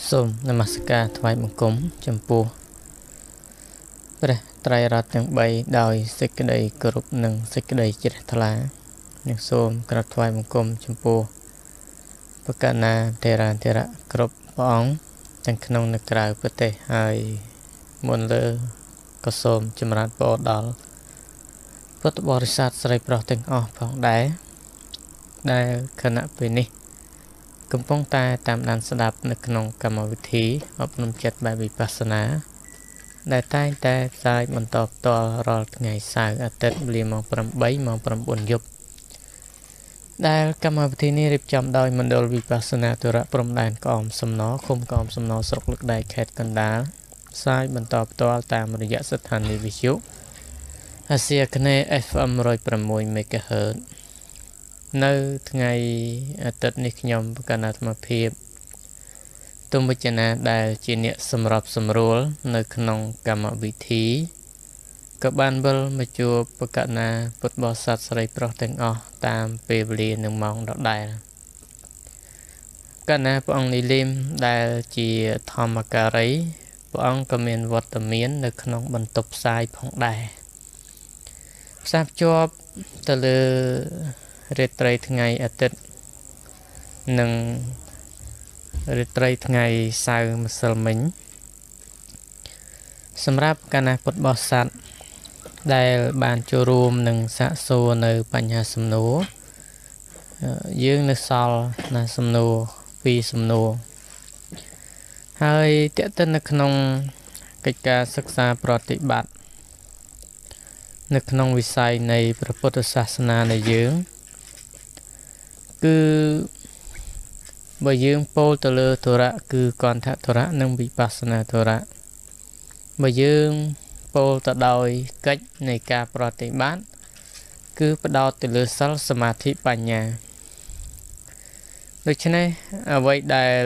សូមនមស្ការថ្វាយបង្គំចំពោះព្រះត្រៃរតន៍ទាំង3ដោយសេចក្តីគោរពនិងសេចក្តីជ្រះថ្លានិងសូមក្រាបថ្វាយបង្គំចំពោះបកណាថេរាធិរៈគ្រប់ព្រះអង្គទាំងក្នុងនិងក្រៅប្រទេសហើយមុនលើក៏សូមចម្រើនពរដល់ពុទ្ធបរិស័ទស្រីប្រុសទាំងអស់ផងដែរដែលគណៈពេលនេះកំពុងតែតាមដានស្ដាប់នៅក្នុងកម្មវិធីអប់រំចិត្តបែបវិបស្សនាដែលតែងតែផ្សាយបន្តផ្ទាល់រាល់ថ្ងៃសៅរ៍អាទិត្យវេលាម៉ោង8ម៉ោង9យប់ដែលកម្មវិធីនេះរៀបចំដោយមណ្ឌលវិបស្សនាធុរៈព្រំដែនក្អមសំណឃុំក្អមសំណស្រុកលឹកដែកខេត្តកណ្ដាលផ្សាយបន្តផ្ទាល់តាមរយៈស្ថានីយ៍វិទ្យុអាស៊ីអាគ្នេយ៍ FM 106 MHz នៅថ្ងៃអាទិត្យនេះខ្ញុំប្រកាសអាត្មាភាពទុំវចនាដែលជាអ្នកសម្របសម្រួលនៅក្នុងកម្មវិធីក៏បានវិលមកជួបប្រកាសណាពុទ្ធបរិស័ទស្រីប្រុសទាំងអស់តាមពេលវេលានិងម៉ោងដដែលកណាព្រះអង្គនិលីមដែលជាធម្មការីព្រះអង្គក៏មានវត្តមាននៅក្នុងបន្ទប់ផ្សាយផងដែរផ្សារភ្ជាប់ទៅលើរាត្រីថ្ងៃអាទិត្យនិងរាត្រីថ្ងៃសៅរ៍ម្សិលមិញសម្រាប់គណៈពុទ្ធបរិស័ទដែលបានចូលរួមនឹងសាកសួរនៅបញ្ហាសំណួរយើងនៅសល់ណាសំណួរ2សំណួរហើយតេតិននៅក្នុងកិច្ចការសិក្សាប្រតិបត្តិនៅក្នុងវិស័យនៃព្រះពុទ្ធសាសនានៃយើងគឺបើយើងពោលទៅលើធុរៈគឺកន្ធធុរៈនិងវិបស្សនាធុរៈបើយើងពោលទៅដោយកិច្ចនៃការប្រតិបត្តិគឺផ្ដោតទៅលើសិលសមាធិបញ្ញាដូច្នេះអ្វីដែល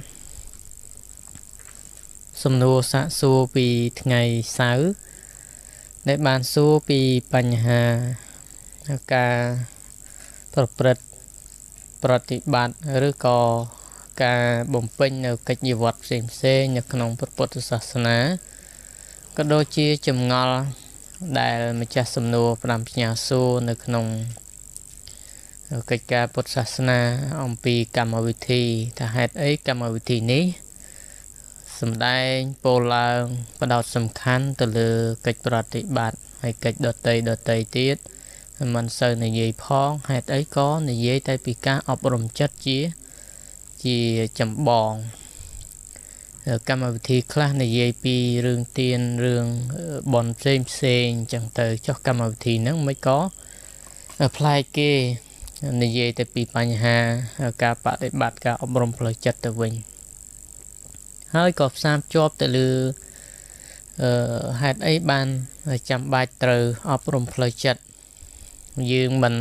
សំណួរសាកសួរពីថ្ងៃសៅរ៍ដែលបានសួរពីបញ្ហាការប្រព្រឹត្តប្រតិបត្តិឬក៏ការបំពេញនៅកិច្ចនិវត្តន៍ផ្សេងៗនៅក្នុងព្រះពុទ្ធសាសនាក៏ដូចជាចម្ងល់ដែលម្ចាស់សំណួរផ្ដាំផ្ញើសួរនៅក្នុងកិច្ចការពុទ្ធសាសនាអំពីកម្មវិធីថាហេតុអីកម្មវិធីនេះសម្ដែងពោលឡើងផ្ដោតសំខាន់ទៅលើកិច្ចប្រតិបត្តិហើយកិច្ចដតីទៀតមិនសូវនិយាយផងហេតុអីក៏និយាយតែពីការអប់រំចិត្តជាចម្បងកម្មវិធីខ្លះនិយាយពីរឿងទានរឿងបន់ផ្សេងចឹងទៅចុះកម្មវិធីហ្នឹងមិនក៏ប្លែកគេនិយាយតែពីបញ្ហាការបដិបត្តិការអប់រំផ្លូវចិត្តទៅវិញហើយក៏ផ្សារភ្ជាប់ទៅលើហេតុអីបានចាំបាច់ត្រូវអប់រំផ្លូវចិត្តយើងមិន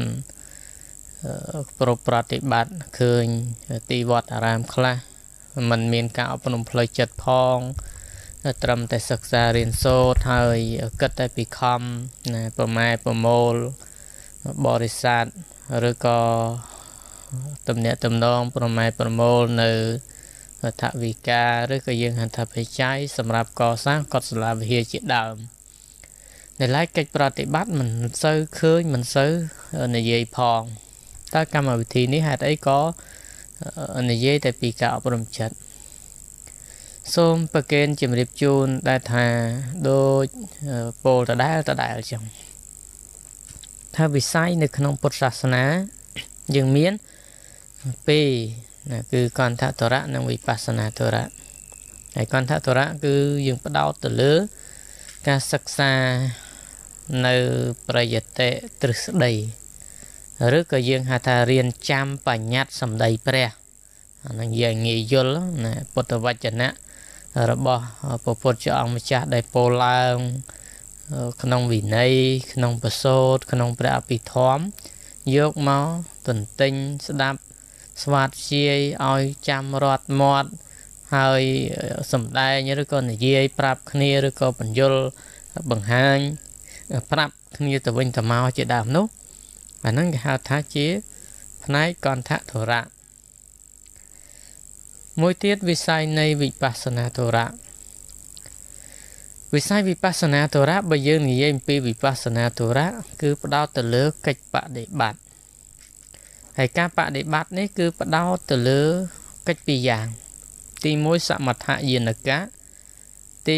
ប្រតិបត្តិឃើញទីវត្តអារាមខ្លះมันមានការអប់រំផ្លូវចិត្តផងត្រឹមតែសិក្សារៀនសូត្រហើយគិតតែពីខំណាប្រម៉ែប្រមូលបរិស័ទឬក៏ទំនាក់ទំនងប្រម៉ែប្រមូលនៅថវិកាឬក៏យើងហៅថាបច្ច័យសម្រាប់កសាងកុដិសាលាវិហារជាដើមនៅឡើយកិច្ចប្រតិបត្តិមិនសូវឃើញមិនសូវនិយាយផងតើកម្មវិធីនេះហេតុអីក៏និយាយតែពីការអប់រំចិត្តសូមប្រកេនជំរាបជូនដែលថាដូចពោលដដែលចឹងថាវិស័យនៅក្នុងពុទ្ធសាសនាយើងមានពីរណាគឺកន្ធធុរៈនិងវិបស្សនាធុរៈហើយកន្ធធុរៈគឺយើងផ្ដោតទៅលើការសិក្សានៅប្រយតិទ្រឹស្ដីឬក៏យើងហៅថារៀនចាំបញ្ញត្តិសម្ដីព្រះអានឹងយើងងាយយល់ណាពុទ្ធវចនៈរបស់ព្រះពុទ្ធអង្គម្ចាស់ដែលពោលឡើងក្នុងវិន័យក្នុងប្រសូតក្នុងព្រះអភិធម្មយកមកទន្ទិញស្ដាប់ស្វាតជាយឲ្យចាំរត់មាត់ហើយសម្ដែងឬក៏និយាយប្រាប់គ្នាឬក៏បញ្យលបង្ហាញប្រាប់គ្នាទៅវិញទៅមកជាដើមនោះអាហ្នឹងគេហៅថាជាផ្នែកកន្ធធុរៈ កមួយទៀតវិស័យនៃវិបស្សនាធរៈវិស័យវិបស្សនាធរៈបើយើងនិយាយអំពីវិបស្សនាធរៈគឺផ្ដោតទៅលើកិច្ចបដិបត្តិហើយការបដិបត្តិនេះគឺផ្ដោតទៅលើកិច្ចពីរយ៉ាងទី1សមថយានកៈទី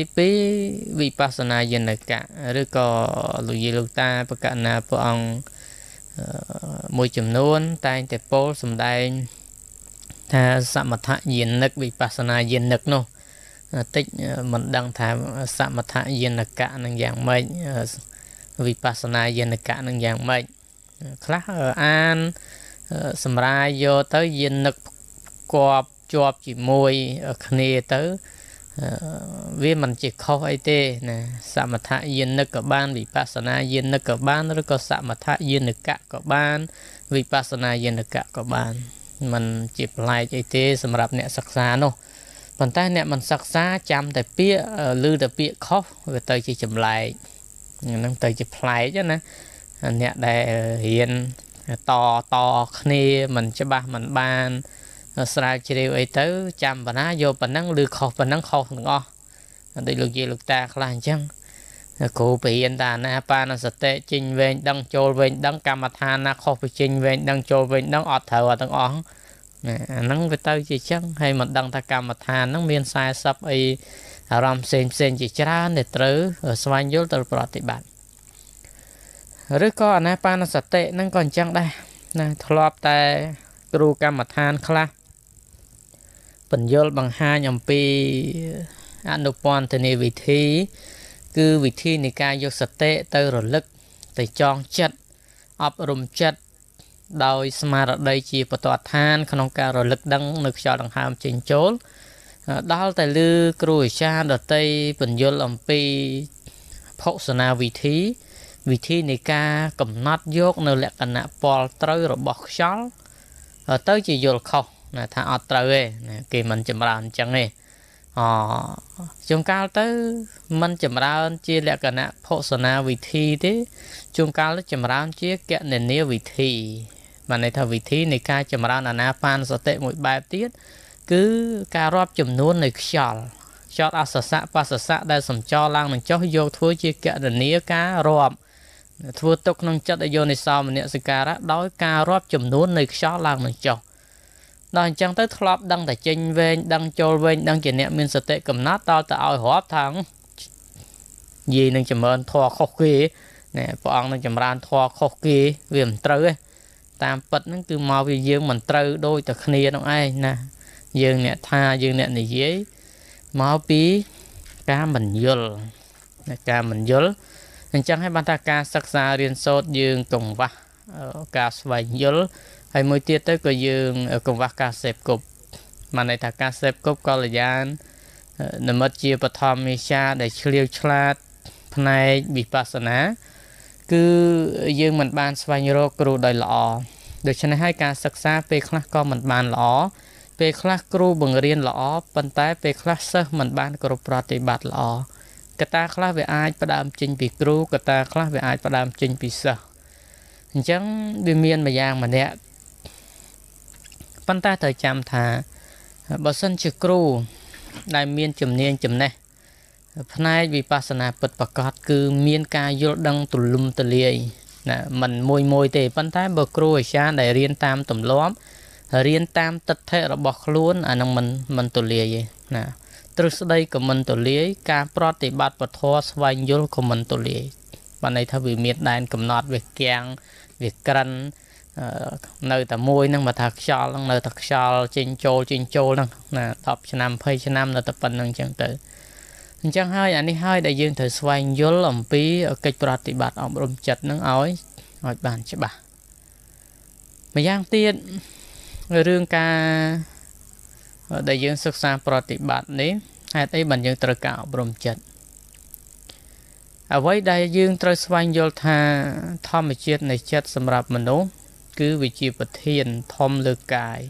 2វិបស្សនាយានកៈឬក៏លោកយាយលោកតាបកណាព្រះអង្គមួយចំនួនតែងតែពោលសម្ដែងថាសមថយានិកវិបស្សនាយានិកនោះតិចមិនដឹងថាសមថយានកៈនឹងយ៉ាងម៉េចវិបស្សនាយានកៈនឹងយ៉ាងម៉េចខ្លះអានសម្រាយយកទៅយានិកគប់ជាប់ជាមួយគ្នាទៅវាមិនជាខុសអីទេណាសមថយានិកក៏បានវិបស្សនាយានិកក៏បានឬក៏សមថយានកៈក៏បានវិបស្សនាយានកៈក៏បានมันជាប្លែកអីទេសម្រាប់អ្នកសិក្សានោះប៉ុន្តែអ្នកមិនសិក្សាចាំតែពាក្យឬតែពាក្យខុសវាទៅជាចម្លែកហ្នឹងទៅជាប្លែកណាអ្នកដែលរៀនតគ្នាមិនច្បាស់មិនបានស្រាវជ្រាវអីទៅចាំប៉ុណ្ណាយកប៉ុណ្ណឹងឬខុសប៉ុណ្ណឹងខុសទាំងអស់ដូចលោកយាយលោកតាខ្លះអញ្ចឹងគ្រូបរៀនតាណាបានសតិចេញវែងដឹងចូលវែងដឹងកម្មដ្ឋានណាខុសពីចេញវែងដឹងចូលវែងដឹងអត់ត្រូវអត់ទាំងអស់អាហ្នឹងវាទៅជាចឹងហើយមិនដឹងថាកម្មដ្ឋានហ្នឹងមាន40អីអារម្មណ៍ផ្សេងជាច្រើនដែលត្រូវស្វែងយល់ទៅប្រតិបត្តិឬក៏អាណាបានសតិហ្នឹងក៏អញ្ចឹងដែរណាធ្លាប់តែគ្រូកម្មដ្ឋានខ្លះបញ្យល់បង្ហាញអំពីអនុពន្ធនាវិធីគឺវិធីនៃការយកសតិទៅរលឹកទៅចងចិត្តអប់រំចិត្តដោយស្មារតីជាបទដ្ឋានក្នុងការរលឹកដឹងនៅខ្យល់ដង្ហើមចេញចូលដល់តែលឺគ្រូអាចារ្យដតីបញ្យល់អំពីភោសនាវិធីនៃការកំណត់យកនៅលក្ខណៈពលត្រូវរបស់ខ្យល់ទៅជាយល់ខុសណាថាអត់ត្រូវទេណាគេមិនចម្រើនអញ្ចឹងទេជួនកាលទៅมันចម្រើនជាលក្ខណៈភោសនាវិធីទេជួនកាលទៅចម្រើនជាកណនីវិធីបានន័យថាវិធីនៃការចម្រើនអាណាបានសតិមួយបែបទៀតគឺការរាប់ចំនួននៃខ្យល់អសសៈបសសៈដែលសំចរឡើងនឹងចុះយកធ្វើជាកណនីការរាប់ធ្វើទុកក្នុងចិត្តអយោនិសោមនសិការៈដោយការរាប់ចំនួននៃខ្យល់ឡើងនឹងចុះដល់អញ្ចឹងទៅធ្លាប់ដឹងតែចេញវែងដឹងចូលវែងដឹងជាអ្នកមានសតិកំណត់ដល់ទៅឲ្យរាប់ថានិយាយនឹងចម្រើនធម៌ខុសគេណែព្រះអង្គនឹងចម្រើនធម៌ខុសគេវាមិនត្រូវទេតាមពិតហ្នឹងគឺមកវាយើងមិនត្រូវដូចតែគ្នានោះឯងណាយើងអ្នកថាយើងអ្នកនិយាយមកពីការមិនយល់ការមិនយល់អញ្ចឹងហើយបានថាការសិក្សារៀនសូត្រយើងកង្វះការស្វែងយល់ហើយមួយទៀតទៅក៏យើងកង្វះការសេពគប់បានន័យថាការសេពគប់កល្យាននិមិត្តជាបឋមមេចាដែលឆ្លៀវឆ្លាតផ្នែកវិបស្សនាគឺយើងមិនបានស្វែងរកគ្រូដោយល្អដូច្នេះហើយការសិក្សាពេលខ្លះក៏មិនបានល្អពេលខ្លះគ្រូបង្រៀនល្អប៉ុន្តែពេលខ្លះសិស្សមិនបានគ្រប់ប្រតិបត្តិល្អកត្តាខ្លះវាអាចផ្ដើមចេញពីគ្រូកត្តាខ្លះវាអាចផ្ដើមចេញពីសិស្សអញ្ចឹងវាមានម្យ៉ាងម្នាក់ប៉ុន្តែត្រូវចាំថាបើសិនជាគ្រូដែលមានជំនាញចំណេះផ្នែកវិបស្សនាពិតប្រាកដគឺមានការយល់ដឹងទូលំទូលាយណាមិនមួយទេប៉ុន្តែបើគ្រូអាចារ្យដែលរៀនតាមទម្លាប់រៀនតាមទិដ្ឋិរបស់ខ្លួនអានឹងមិនទូលាយទេណាទ្រឹស្ដីក៏មិនទូលាយការប្រតិបត្តិពធស្វែងយល់ក៏មិនទូលាយបានន័យថាវាមានដែនកំណត់វាគាំងវាក្រិននៅតែមួយហ្នឹងមកថាខ្យល់ហ្នឹងនៅតែខ្យល់ចេញចូលហ្នឹងណា10ឆ្នាំ20ឆ្នាំនៅតែប៉ុណ្្នឹងអញ្ចឹងទៅអញ្ចឹងហើយអានេះហើយដែលយើងត្រូវស្វែងយល់អំពីកិច្ចប្រតិបត្តិអប់រំចិត្តហ្នឹងឲ្យបានច្បាស់ម្យ៉ាងទៀតរឿងការដែលយើងសិក្សាប្រតិបត្តិនេះហេតុអីបានយើងត្រូវការអប់រំចិត្តអ្វីដែលយើងត្រូវស្វែងយល់ថាធម្មជាតិនៃចិត្តសម្រាប់មនុស្សគឺវាជាប្រធានធំលើកាយ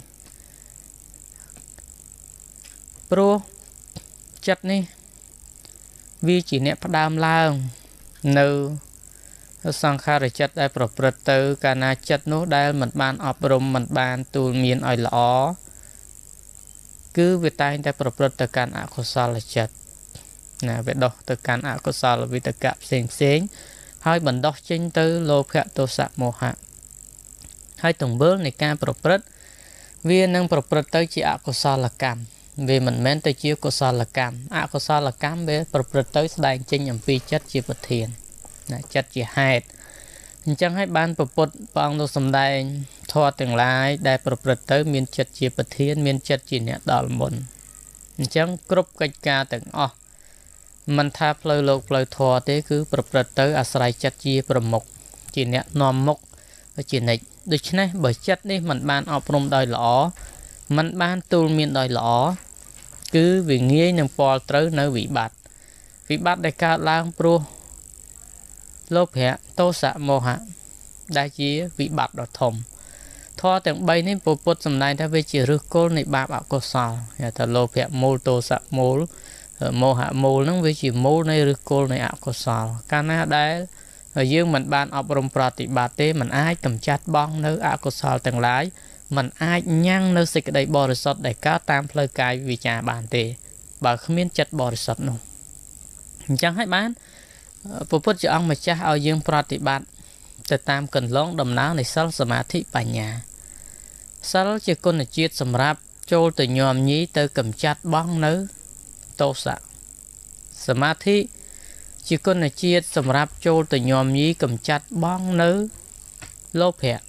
ព្រោះចិត្តនេះវាជាអ្នកផ្ដើមឡើងនៅសង្ខារចិត្តដែលប្រព្រឹត្តទៅកាលណាចិត្តនោះដែលមិនបានអប់រំមិនបានទូលមានឲ្យល្អ cứ việc tay taប្រព្រឹត្តទៅកាន់អកុសលចិត្តណាវាដោះទៅកាន់អកុសលវិតកៈផ្សេងហើយបណ្ដោះចេញទៅលោភៈទោសៈមោហៈហើយទង្វើនៃការប្រព្រឹត្តវានឹងប្រព្រឹត្តទៅជាអកុសលកម្មវាមិនមែនទៅជាកុសលកម្មអកុសលកម្មវាប្រព្រឹត្តទៅស្ដែងចេញអំពីចិត្តជាប្រធានណាចិត្តជាហេតុអញ្ចឹងហើយបានព្រះពុទ្ធព្រះអង្គនោះសម្ដែងធម៌ទាំងឡាយដែលប្រព្រឹត្តទៅមានចិត្តជាប្រធានមានចិត្តជាអ្នកដល់មុនអញ្ចឹងគ្រប់កិច្ចការទាំងអស់មិនថាផ្លូវលោកផ្លូវធម៌ទេគឺប្រព្រឹត្តទៅអាស្រ័យចិត្តជាប្រមុខជាអ្នកនាំមុខជានិច្ចដូច្នេះបើចិត្តនេះមិនបានអប់រំដោយល្អមិនបានទូលមានដោយល្អគឺវាងាយនឹងពលត្រូវនៅវិបត្តិដែលកើតឡើងព្រោះលោភៈទោសៈមោហៈដែលជាវិបត្តិដ៏ធំធម៌ទាំង3នេះពុទ្ធសម្ដែងថាវាជាឫសគល់នៃបាបអកុសលគេថាលោភៈមូលទោសៈមូលមោហៈមូលហ្នឹងវាជាមូលនៃឫសគល់នៃអកុសលកាលណាដែលយើងមិនបានអប់រំប្រតិបត្តិទេมันអាចកម្ចាត់បងនៅអកុសលទាំងឡាយมันអាចញ៉ាំងនៅសេចក្តីបរិសុទ្ធដែលកើតតាមផ្លូវកាយវិចារបានទេបើគ្មានចិត្តបរិសុទ្ធនោះអញ្ចឹងហើយបានព្រះពុទ្ធជាអង្គម្ចាស់ឲ្យយើងប្រតិបត្តិទៅតាមកន្លងដំណើរនៃសិលសមាធិបញ្ញាសិលជាគុណជាតិសម្រាប់ចូលទៅញោមញីទៅកម្ចាត់បងនៅទោសៈសមាធិជាគុណជាតិសម្រាប់ចូលទៅញោមញីកម្ចាត់បងនៅលោភៈ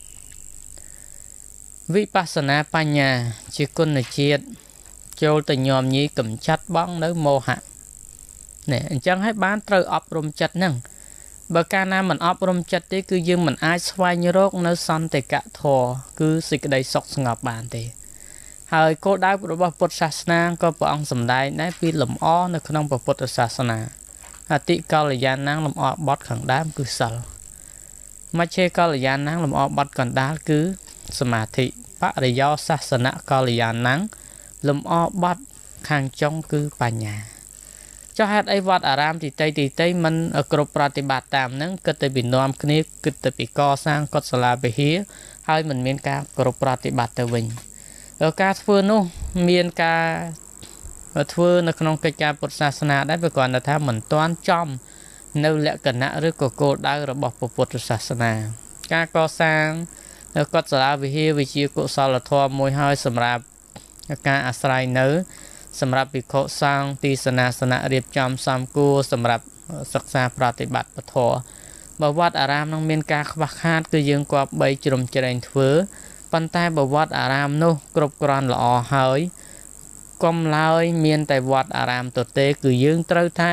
វិបស្សនាបញ្ញាជាគុណជាតិចូលទៅញោមញីកម្ចាត់បងនៅមោហៈនេះអញ្ចឹងហើយបានត្រូវអប់រំចិត្តហ្នឹងបើកាលណាមិនអប់រំចិត្តទេគឺយើងមិនអាចស្វែងរកនៅសន្តិកធម៌គឺសេចក្តីសុខស្ងប់បានទេហើយគោលដៅរបស់ពុទ្ធសាសនាក៏ព្រះអង្គសម្ដែងដែរពីលំអនៅក្នុងពុទ្ធសាសនាអតិកល្យាណังលំអបទខាងដើមគឺសិលមជ្ឈេកល្យាណังលំអបទកណ្ដាលគឺសមាធិបរិយោសាសនកល្យាណังលំអបទខាងចុងគឺបញ្ញាចុះហេតុអីវត្តអារាមទីតីមិនគ្រប់ប្រតិបត្តិតាមហ្នឹងគិតតែពីនាំគ្នាគិតតែពីកសាងកុសលាវិហារហើយមិនមានការគ្រប់ប្រតិបត្តិទៅវិញការធ្វើនោះមានការធ្វើនៅក្នុងកិច្ចការពុទ្ធសាសនាដែរវាគ្រាន់តែថាមិនទាន់ចំនៅលក្ខណៈឬក៏គោលដៅរបស់ពុទ្ធសាសនាការកសាងកុសលាវិហារវិជាកុសលធម៌មួយហើយសម្រាប់ការអាស្រ័យនៅសម្រាប់ភិក្ខុសង្ឃទីសនាសនៈរៀបចំសំគួរសម្រាប់សិក្សាប្រតិបត្តិពធបើវត្តអារាមនឹងមានការខ្វះខាតគឺយើងគប្បីជ្រុំជ្រែងធ្វើប៉ុន្តែបើវត្តអារាមនោះគ្រប់គ្រាន់ល្អហើយកុំឡើយមានតែវត្តអារាមទទេគឺយើងត្រូវតែ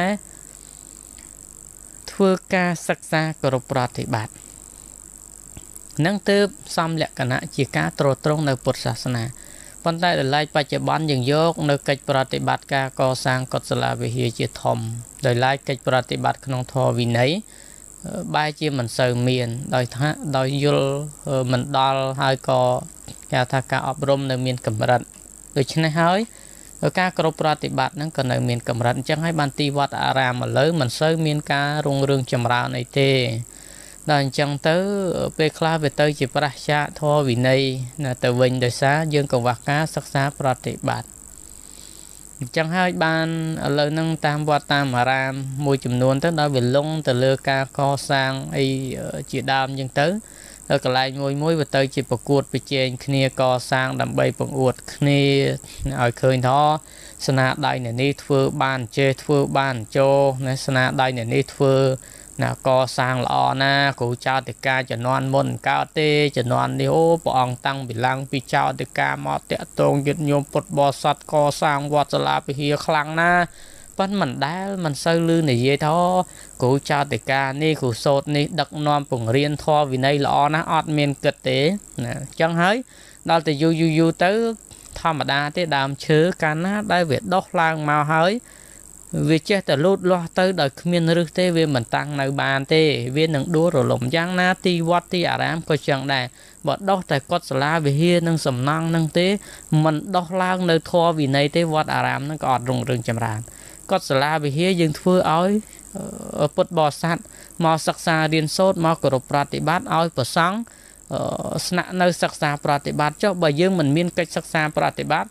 ធ្វើការសិក្សាគ្រប់ប្រតិបត្តិនឹងទើបសមលក្ខណៈជាការទ្រទ្រង់នៅពុទ្ធសាសនាប៉ុន្តែដល់ឡែកបច្ចុប្បន្នយើងយកនៅកិច្ចប្រតិបត្តិការកសាងកុសលាវិហារជាធំដោយឡែកកិច្ចប្រតិបត្តិក្នុងធម៌វិន័យបែរជាមិនសូវមានដោយយល់មិនដល់ហើយក៏គេថាការអប់រំនៅមានកម្រិតដូច្នេះហើយការគ្រប់ប្រតិបត្តិហ្នឹងក៏នៅមានកម្រិតអញ្ចឹងហើយបានទីវត្តអារាមឥឡូវមិនសូវមានការរុងរឿងចម្រើនអីទេដល់អញ្ចឹងទៅពេលខ្លះវាទៅជាប្រះចាកធម៌វិន័យទៅវិញដោយសារយើងកង្វះការសិក្សាប្រតិបត្តិអញ្ចឹងហើយបានឥឡូវហ្នឹងតាមវត្តតាមអារាមមួយចំនួនទៅដល់វាលងទៅលើការកសាងអីជាដើមអញ្ចឹងទៅកន្លែងមួយវាទៅជាប្រកួតប្រជែងគ្នាកសាងដើម្បីបង្អួតគ្នាឲ្យឃើញថាស្នាដៃអ្នកនេះធ្វើបានចេះធ្វើបានចូលស្នាដៃអ្នកនេះធ្វើណាកសាងល្អណាគ្រូចៅតិកាជំនាន់មុនកើតទេជំនាន់នេះអូព្រះអង្គតាំងពីឡើងពីចៅតិកាមកតាក់ទងយុទ្ធញោមពុទ្ធបរិស័ទកសាងវត្តសាលាវិហារខ្លាំងណាប៉ុន្តែមិនដែលមិនសូវលឺនិយាយថាគ្រូចៅតិកានេះគ្រូសូត្រនេះដឹកនាំបង្រៀនធម៌វិន័យល្អណាស់អត់មានគិតទេណាអញ្ចឹងហើយដល់តែយូរទៅធម្មតាទេដើមឈើកាលណាដែលវាដុះឡើងមកហើយវាចេះតែលូតលាស់ទៅដោយគ្មានឫសទេវាមិនតាំងនៅបានទេវានឹងដួលរលំយ៉ាងណាទីវត្តទីអារាមក៏ចឹងដែរបើដោះតែកុដិសាលាវិហារនឹងសំណង់នឹងទេមិនដោះឡើងនៅធម៌វិន័យទេវត្តអារាមនឹងក៏អត់រុងរឿងចម្រើនកុដិសាលាវិហារយើងធ្វើឲ្យពុទ្ធបរិស័ទមកសិក្សារៀនសូត្រមកគោរពប្រតិបត្តិឲ្យប្រសង់ស្នាក់នៅសិក្សាប្រតិបត្តិចុះបើយើងមិនមានកិច្ចសិក្សាប្រតិបត្តិ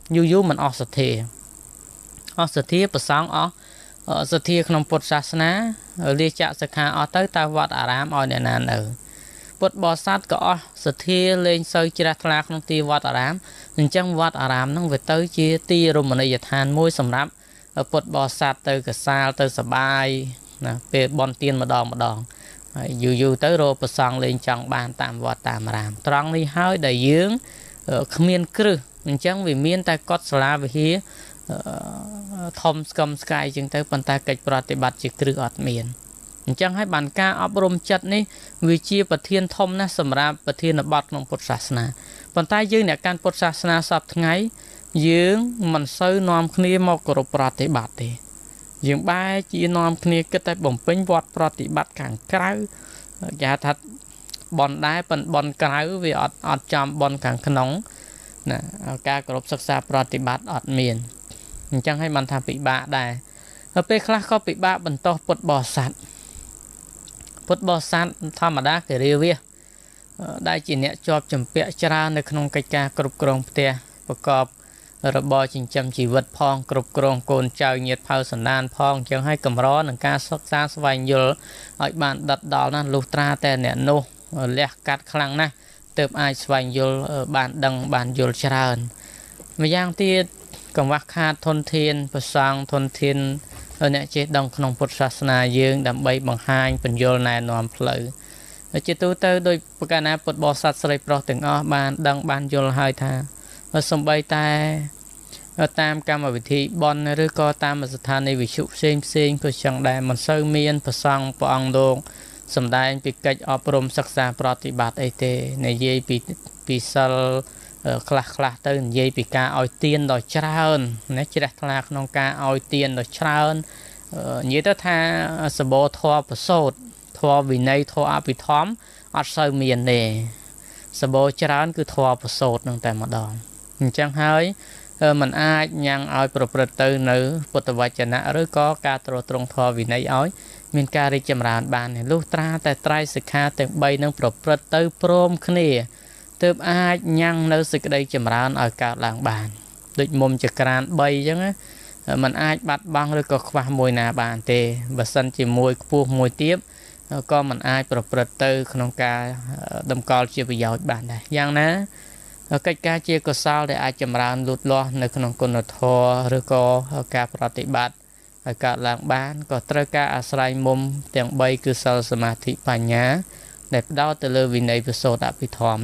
យូរមិនអស់សទ្ធាប្រសងអស់សទ្ធាក្នុងពុទ្ធសាសនាលាចាក់សិក្ខាអស់ទៅតើវត្តអារាមឲ្យអ្នកណានៅពុទ្ធបរិស័ទក៏អស់សទ្ធាលេងសូវជ្រះថ្លាក្នុងទីវត្តអារាមអញ្ចឹងវត្តអារាមហ្នឹងវាទៅជាទីរមណីយដ្ឋានមួយសម្រាប់ពុទ្ធបរិស័ទទៅកសាលទៅសបាយណាពេលបន់ទានម្ដងហើយយូរទៅរកប្រសងលេងចង់បានតាមវត្តតាមអារាមត្រង់នេះហើយដែលយើងគ្មានគ្រឹះអញ្ចឹងវាមានតែកុដិសាលាវិហារធំស្គមស្កាយជាងទៅប៉ុន្តែកិច្ចប្រតិបត្តិជាគ្រឹះអត់មានអញ្ចឹងហើយបានការអប់រំចិត្តនេះវាជាប្រធានធំណាស់សម្រាប់ប្រធានបទក្នុងពុទ្ធសាសនាប៉ុន្តែយើងអ្នកកាន់ពុទ្ធសាសនាសពថ្ងៃយើងមិនសូវនាំគ្នាមកគោរពប្រតិបត្តិទេយើងបែរជានាំគ្នាគិតតែបំពេញវត្តប្រតិបត្តិខាងក្រៅគេហៅថាបនដែរប៉ុន្តែបនក្រៅវាអត់ចំបនខាងក្នុងណាការគោរពសិក្សាប្រតិបត្តិអត់មានអញ្ចឹងហើយបានថាពិបាកដែរហើយពេលខ្លះក៏ពិបាកបន្តពុទ្ធបរិស័ទធម្មតាគេរាវាដែលជាអ្នកជាប់ចម្ពាក់ច្រើននៅក្នុងកិច្ចការគ្រប់គ្រងផ្ទះប្រកបរបរចិញ្ចឹមជីវិតផងគ្រប់គ្រងកូនចៅញាតិផៅសន្តានផងអញ្ចឹងហើយកម្រនឹងការសិក្សាស្វែងយល់ឲ្យបានដិតដល់ណាលុះត្រាតែអ្នកនោះលះកាត់ខ្លាំងណាស់ទើបអាចស្វែងយល់បានដឹងបានយល់ច្រើនម្យ៉ាងទៀតកង្វះខាតធនធានប្រសង់ធនធានអ្នកចេះដឹងក្នុងពុទ្ធសាសនាយើងដើម្បីបង្ហាញបញ្យលណែនាំផ្លូវជាទូទៅដោយប្រការណាពុទ្ធបរិស័ទស្រីប្រុសទាំងអស់បានដឹងបានយល់ហើយថាសំបីតែតាមកម្មវិធីបន់ឬក៏តាមស្ថានីយវិទ្យុផ្សេងក៏ចឹងដែរមិនសូវមានប្រសង់ព្រះអង្គលោកសម្ដែងពីកិច្ចអប់រំសិក្សាប្រតិបត្តិអីទេនិយាយពីសិលខ្លះទៅនិយាយពីការឲ្យទានដ៏ច្រើនណាជ្រះថ្លាក្នុងការឲ្យទានដ៏ច្រើននិយាយទៅថាសបោធម៌ប្រសូតធម៌វិន័យធម៌អភិធម្មអត់សូវមានទេសបោច្រើនគឺធម៌ប្រសូតនឹងតែម្ដងអញ្ចឹងហើយมันអាចញ៉ាំងឲ្យប្រព្រឹត្តទៅនៅពុទ្ធវចនៈឬក៏ការទ្រទ្រង់ធម៌វិន័យឲ្យមានការរីកចម្រើនបានលុះត្រាតែត្រៃសិក្ខាទាំង3នឹងប្រព្រឹត្តទៅព្រមគ្នាទើបអាចញ៉ាំងនៅសេចក្តីចម្រើនឲ្យកើតឡើងបានដូចមុំចក្រាន3អញ្ចឹងมันអាចបាត់បង់ឬក៏ខ្វះមួយណាបានទេបើសិនជាមួយខ្ពស់មួយទៀតក៏มันអាចប្រព្រឹត្តទៅក្នុងការតម្កល់ជាប្រយោជន៍បានដែរយ៉ាងណាកិច្ចការជាកុសលដែលអាចចម្រើនលូតលាស់នៅក្នុងគុណធម៌ឬក៏ការប្រតិបត្តិឲ្យកើតឡើងបានក៏ត្រូវការអាស្រ័យមុំទាំង3គឺសិលសមាធិបញ្ញាដែលផ្ដោតទៅលើវិន័យប្រសូតអភិធម្ម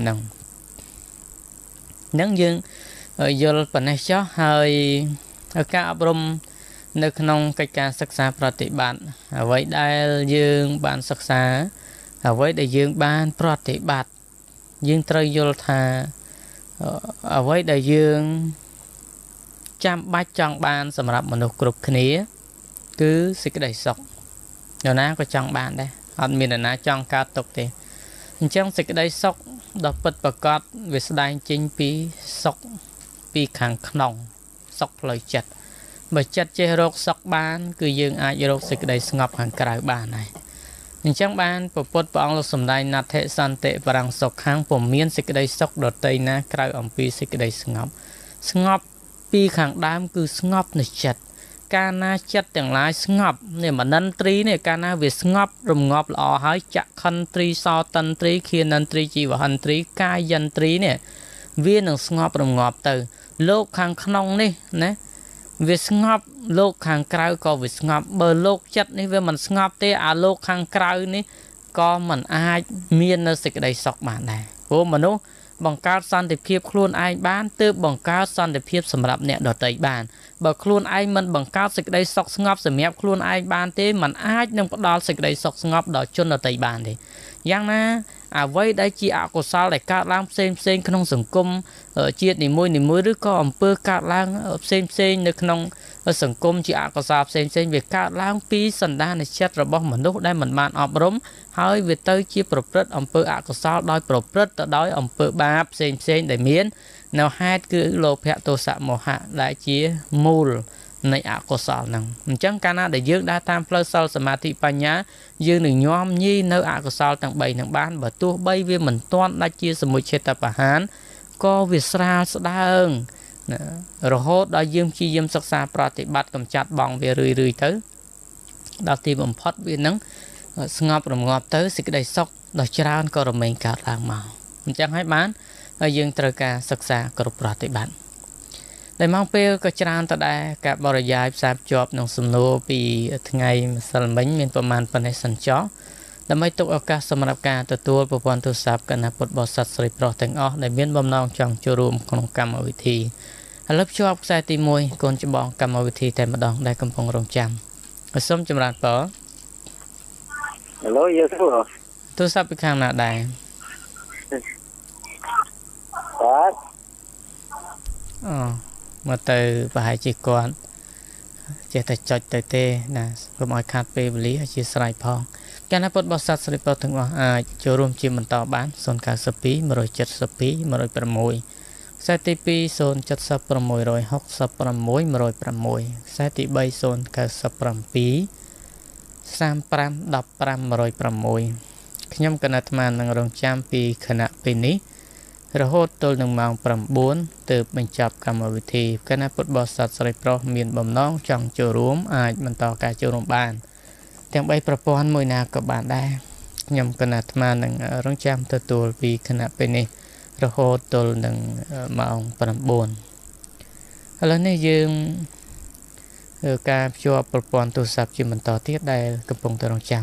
នឹងយើងយល់ប៉ុណ្ណេះចុះហើយការអប់រំនៅក្នុងកិច្ចការសិក្សាប្រតិបត្តិអ្វីដែលយើងបានសិក្សាអ្វីដែលយើងបានប្រតិបត្តិយើងត្រូវយល់ថាអ្វីដែលយើងចាំបាច់ចង់បានសម្រាប់មនុស្សគ្រប់គ្នាគឺសេចក្តីសុខនរណាក៏ចង់បានដែរអត់មាននរណាចង់កើតទុក្ខទេអញ្ចឹងសេចក្តីសុខដ៏ពិតប្រាកដវាស្ដែងចេញពីសុខពីខាងក្នុងសុខផ្លូវចិត្តបើចិត្តចេះរកសុខបានគឺយើងអាចរកសេចក្តីស្ងប់ខាងក្រៅបានហើយអញ្ចឹងបានព្រះពុទ្ធព្រះអង្គលោកសម្ដែងណដ្ឋិសន្តិបរੰសុខខាងពុំមានសេចក្តីសុខដតីណាក្រៅអំពីសេចក្តីស្ងប់ពីខាងដើមគឺស្ងប់នៃចិត្តកាលណាចិត្តទាំងឡាយស្ងប់នេះមនិន្ទ្រីនេះកាលណាវាស្ងប់រងាប់ល្អហើយចក្ខន្ទ្រីសោតន្ទ្រីឃានន្ទ្រីជីវហន្ទ្រីកាយន្ទ្រីនេះវានឹងស្ងប់រងាប់ទៅលោកខាងក្នុងនេះណាវាស្ងប់លោកខាងក្រៅក៏វាស្ងប់បើលោកចិត្តនេះវាមិនស្ងប់ទេអាលោកខាងក្រៅនេះក៏មិនអាចមាននៅសេចក្តីសុខបានដែរព្រោះមនុស្សបង្កើតសន្តិភាពខ្លួនឯងបានទើបបង្កើតសន្តិភាពសម្រាប់អ្នកដទៃបានបើខ្លួនឯងមិនបង្កើតសេចក្តីសុខស្ងប់សម្រាប់ខ្លួនឯងបានទេมันអាចនឹងផ្ដល់សេចក្តីសុខស្ងប់ដល់ជនដទៃបានទេយ៉ាងណាអ្វីដែលជាអកុសលដែលកើតឡើងផ្សេងក្នុងសង្គមជាតិនីមួយឬក៏អំពើកើតឡើងផ្សេងនៅក្នុងសង្គមជាអកុសលផ្សេងវាកើតឡើងពីសន្តានចិត្តរបស់មនុស្សដែលមិនបានអប់រំហើយវាទៅជាប្រព្រឹត្តអំពើអកុសលដោយប្រព្រឹត្តទៅដោយអំពើបាបផ្សេងដែលមាននៅហេតុគឺលោភៈទោសៈមោហៈដែលជាមូលនៃអកុសលហ្នឹងអញ្ចឹងកាលណាដែលយើងដើរតាមផ្លូវសិលសមាធិបញ្ញាយើងនឹងញោមញីនៅអកុសលទាំង3នឹងបានបើទោះបីវាមិនទាន់ដាច់ជាសមុច្ឆេតបហានក៏វាស្រាលស្ដើងរហូតដល់យើងព្យាយាមសិក្សាប្រតិបត្តិកម្ចាត់បងវារឿយទៅដល់ទីបំផុតវានឹងស្ងប់រងាប់ទៅសេចក្តីសុខដ៏ច្រើនក៏រមែងកើតឡើងមកអញ្ចឹងហើយបានហើយយើងត្រូវការសិក្សាគ្រប់ប្រតិបត្តិតែមកពេលក៏ច្រើនតដែរការបរិយាយផ្សារភ្ជាប់នឹងសំណួរពីថ្ងៃម្សិលមិញមានប្រមាណប៉ុណ្ណេះសិនចុះដើម្បីទុកឱកាសសម្រាប់ការទទួលប្រព័ន្ធទូរស័ព្ទគណៈពុទ្ធបរិស័ទស្រីប្រុសទាំងអស់ដែលមានបំណងចង់ចូលរួមក្នុងកម្មវិធីឥឡូវភ្ជាប់ខ្សែទី1កូនច្បងកម្មវិធីតែម្ដងដែលកំពុងរងចាំសូមចម្រើនពរ Hello យើងសួរទូរស័ព្ទពីខាងណាដែរបាទអូមកទៅប្រហែលជាគាត់ចេះតែចុចទៅទេណាកុំឲ្យខាត់ពេលវេលាអធិស្ឋានផងគណៈពុទ្ធបរិស័ទស្រីប្រុសទាំងអស់អាចចូលរួមជាបន្តបាន092 172 106 ខ្សែទី2 070 666 106 ខ្សែទី3 097 35 15 106ខ្ញុំគណៈអាត្មានឹងរងចាំពីគណៈពេលនេះរហូតទល់នឹងម៉ោង9ទើបបញ្ចប់កម្មវិធីគណៈពុទ្ធបរិស័ទស្រីប្រុសមានបំណងចង់ចូលរួមអាចបន្តការចូលរួមបានទាំង3ប្រព័ន្ធមួយណាក៏បានដែរខ្ញុំគណៈអាត្មានឹងរងចាំទទួលពីគណៈពេលនេះរហូតទល់នឹងម៉ោង9ឥឡូវនេះយើងការភ្ជាប់ប្រព័ន្ធទូរស័ព្ទជាបន្តទៀតដែលកំពុងតែរងចាំ